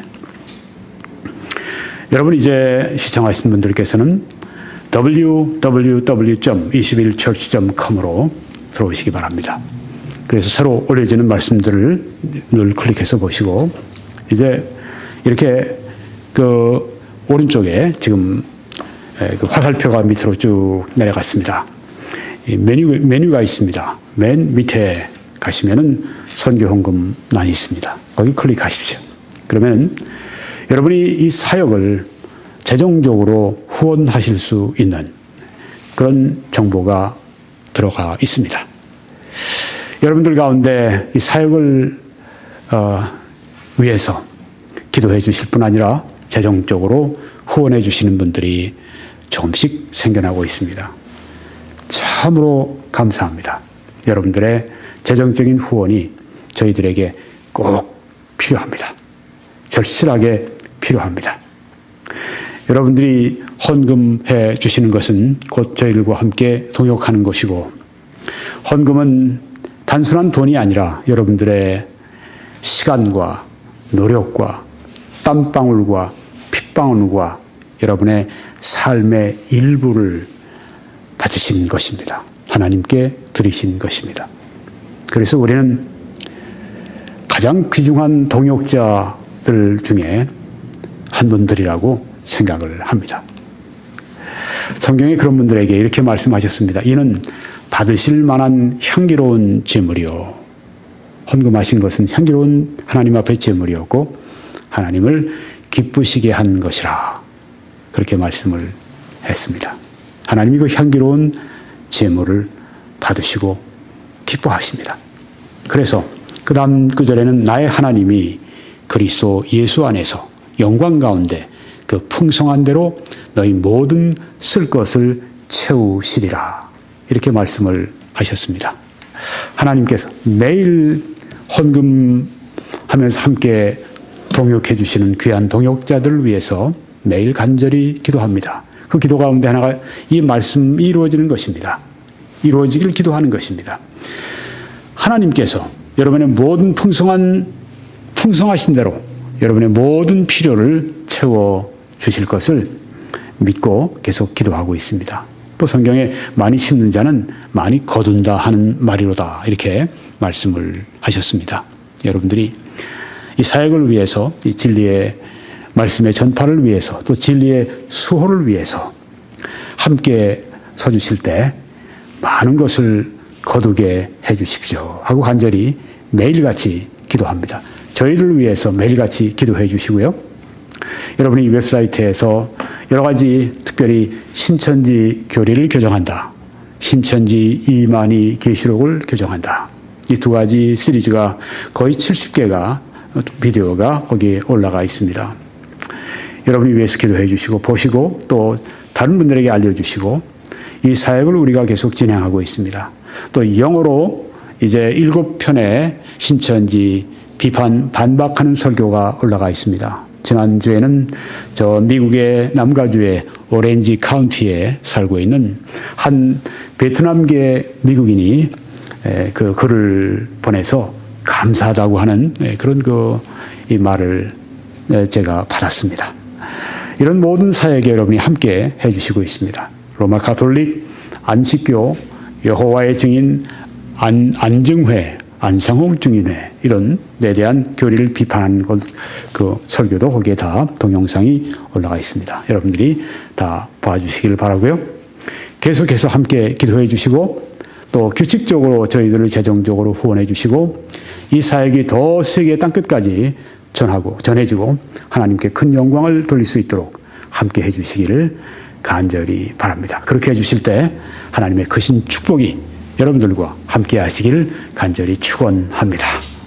여러분 이제 시청하신 분들께서는 더블유 더블유 더블유 점 이십일 처치 점 컴으로 들어오시기 바랍니다. 그래서 새로 올려지는 말씀들을 늘 클릭해서 보시고 이제 이렇게 그 오른쪽에 지금 그 화살표가 밑으로 쭉 내려갔습니다. 메뉴, 메뉴가 있습니다. 맨 밑에 가시면은 선교 헌금란이 있습니다. 거기 클릭하십시오. 그러면 여러분이 이 사역을 재정적으로 후원하실 수 있는 그런 정보가 들어가 있습니다. 여러분들 가운데 이 사역을 어, 위해서 기도해 주실 뿐 아니라 재정적으로 후원해 주시는 분들이 조금씩 생겨나고 있습니다. 참으로 감사합니다. 여러분들의 재정적인 후원이 저희들에게 꼭 필요합니다. 절실하게 필요합니다. 여러분들이 헌금해 주시는 것은 곧 저희들과 함께 동역하는 것이고 헌금은 단순한 돈이 아니라 여러분들의 시간과 노력과 땀방울과 핏방울과 여러분의 삶의 일부를 바치신 것입니다. 하나님께 드리신 것입니다. 그래서 우리는 가장 귀중한 동역자들 중에 한 분들이라고 생각을 합니다. 성경에 그런 분들에게 이렇게 말씀하셨습니다. 이는 받으실 만한 향기로운 제물이요. 헌금하신 것은 향기로운 하나님 앞의 제물이었고 하나님을 기쁘시게 한 것이라. 그렇게 말씀을 했습니다. 하나님이 그 향기로운 제물을 받으시고 기뻐하십니다. 그래서 그 다음 구절에는 나의 하나님이 그리스도 예수 안에서 영광 가운데 그 풍성한 대로 너희 모든 쓸 것을 채우시리라. 이렇게 말씀을 하셨습니다. 하나님께서 매일 헌금하면서 함께 동역해 주시는 귀한 동역자들을 위해서 매일 간절히 기도합니다. 그 기도 가운데 하나가 이 말씀이 이루어지는 것입니다. 이루어지길 기도하는 것입니다. 하나님께서 여러분의 모든 풍성한, 풍성하신 대로 여러분의 모든 필요를 채워 주실 것을 믿고 계속 기도하고 있습니다. 또 성경에 많이 심는 자는 많이 거둔다 하는 말이로다. 이렇게 말씀을 하셨습니다. 여러분들이 이 사역을 위해서, 이 진리의 말씀의 전파를 위해서, 또 진리의 수호를 위해서 함께 서주실 때 많은 것을 거두게 해 주십시오 하고 간절히 매일같이 기도합니다. 저희를 위해서 매일같이 기도해 주시고요. 여러분이 이 웹사이트에서 여러 가지 특별히 신천지 교리를 교정한다, 신천지 이만희 계시록을 교정한다, 이 두 가지 시리즈가 거의 칠십 개가 비디오가 거기에 올라가 있습니다. 여러분이 위해서 기도해 주시고 보시고 또 다른 분들에게 알려주시고 이 사역을 우리가 계속 진행하고 있습니다. 또 영어로 이제 일곱 편의 신천지 비판 반박하는 설교가 올라가 있습니다. 지난주에는 저 미국의 남가주의 오렌지 카운티에 살고 있는 한 베트남계 미국인이 그 글을 보내서 감사하다고 하는 그런 그 이 말을 제가 받았습니다. 이런 모든 사역에 여러분이 함께 해주시고 있습니다. 로마 가톨릭, 안식교, 여호와의 증인, 안, 안증회, 안상홍 증인회 이런 데 대한 교리를 비판하는 것, 그 설교도 거기에 다 동영상이 올라가 있습니다. 여러분들이 다 봐주시기를 바라고요. 계속해서 함께 기도해 주시고 또 규칙적으로 저희들을 재정적으로 후원해 주시고 이 사역이 더 세계 땅끝까지 전하고 전해지고 하나님께 큰 영광을 돌릴 수 있도록 함께 해주시기를 간절히 바랍니다. 그렇게 해주실 때 하나님의 크신 축복이 여러분들과 함께 하시기를 간절히 축원합니다.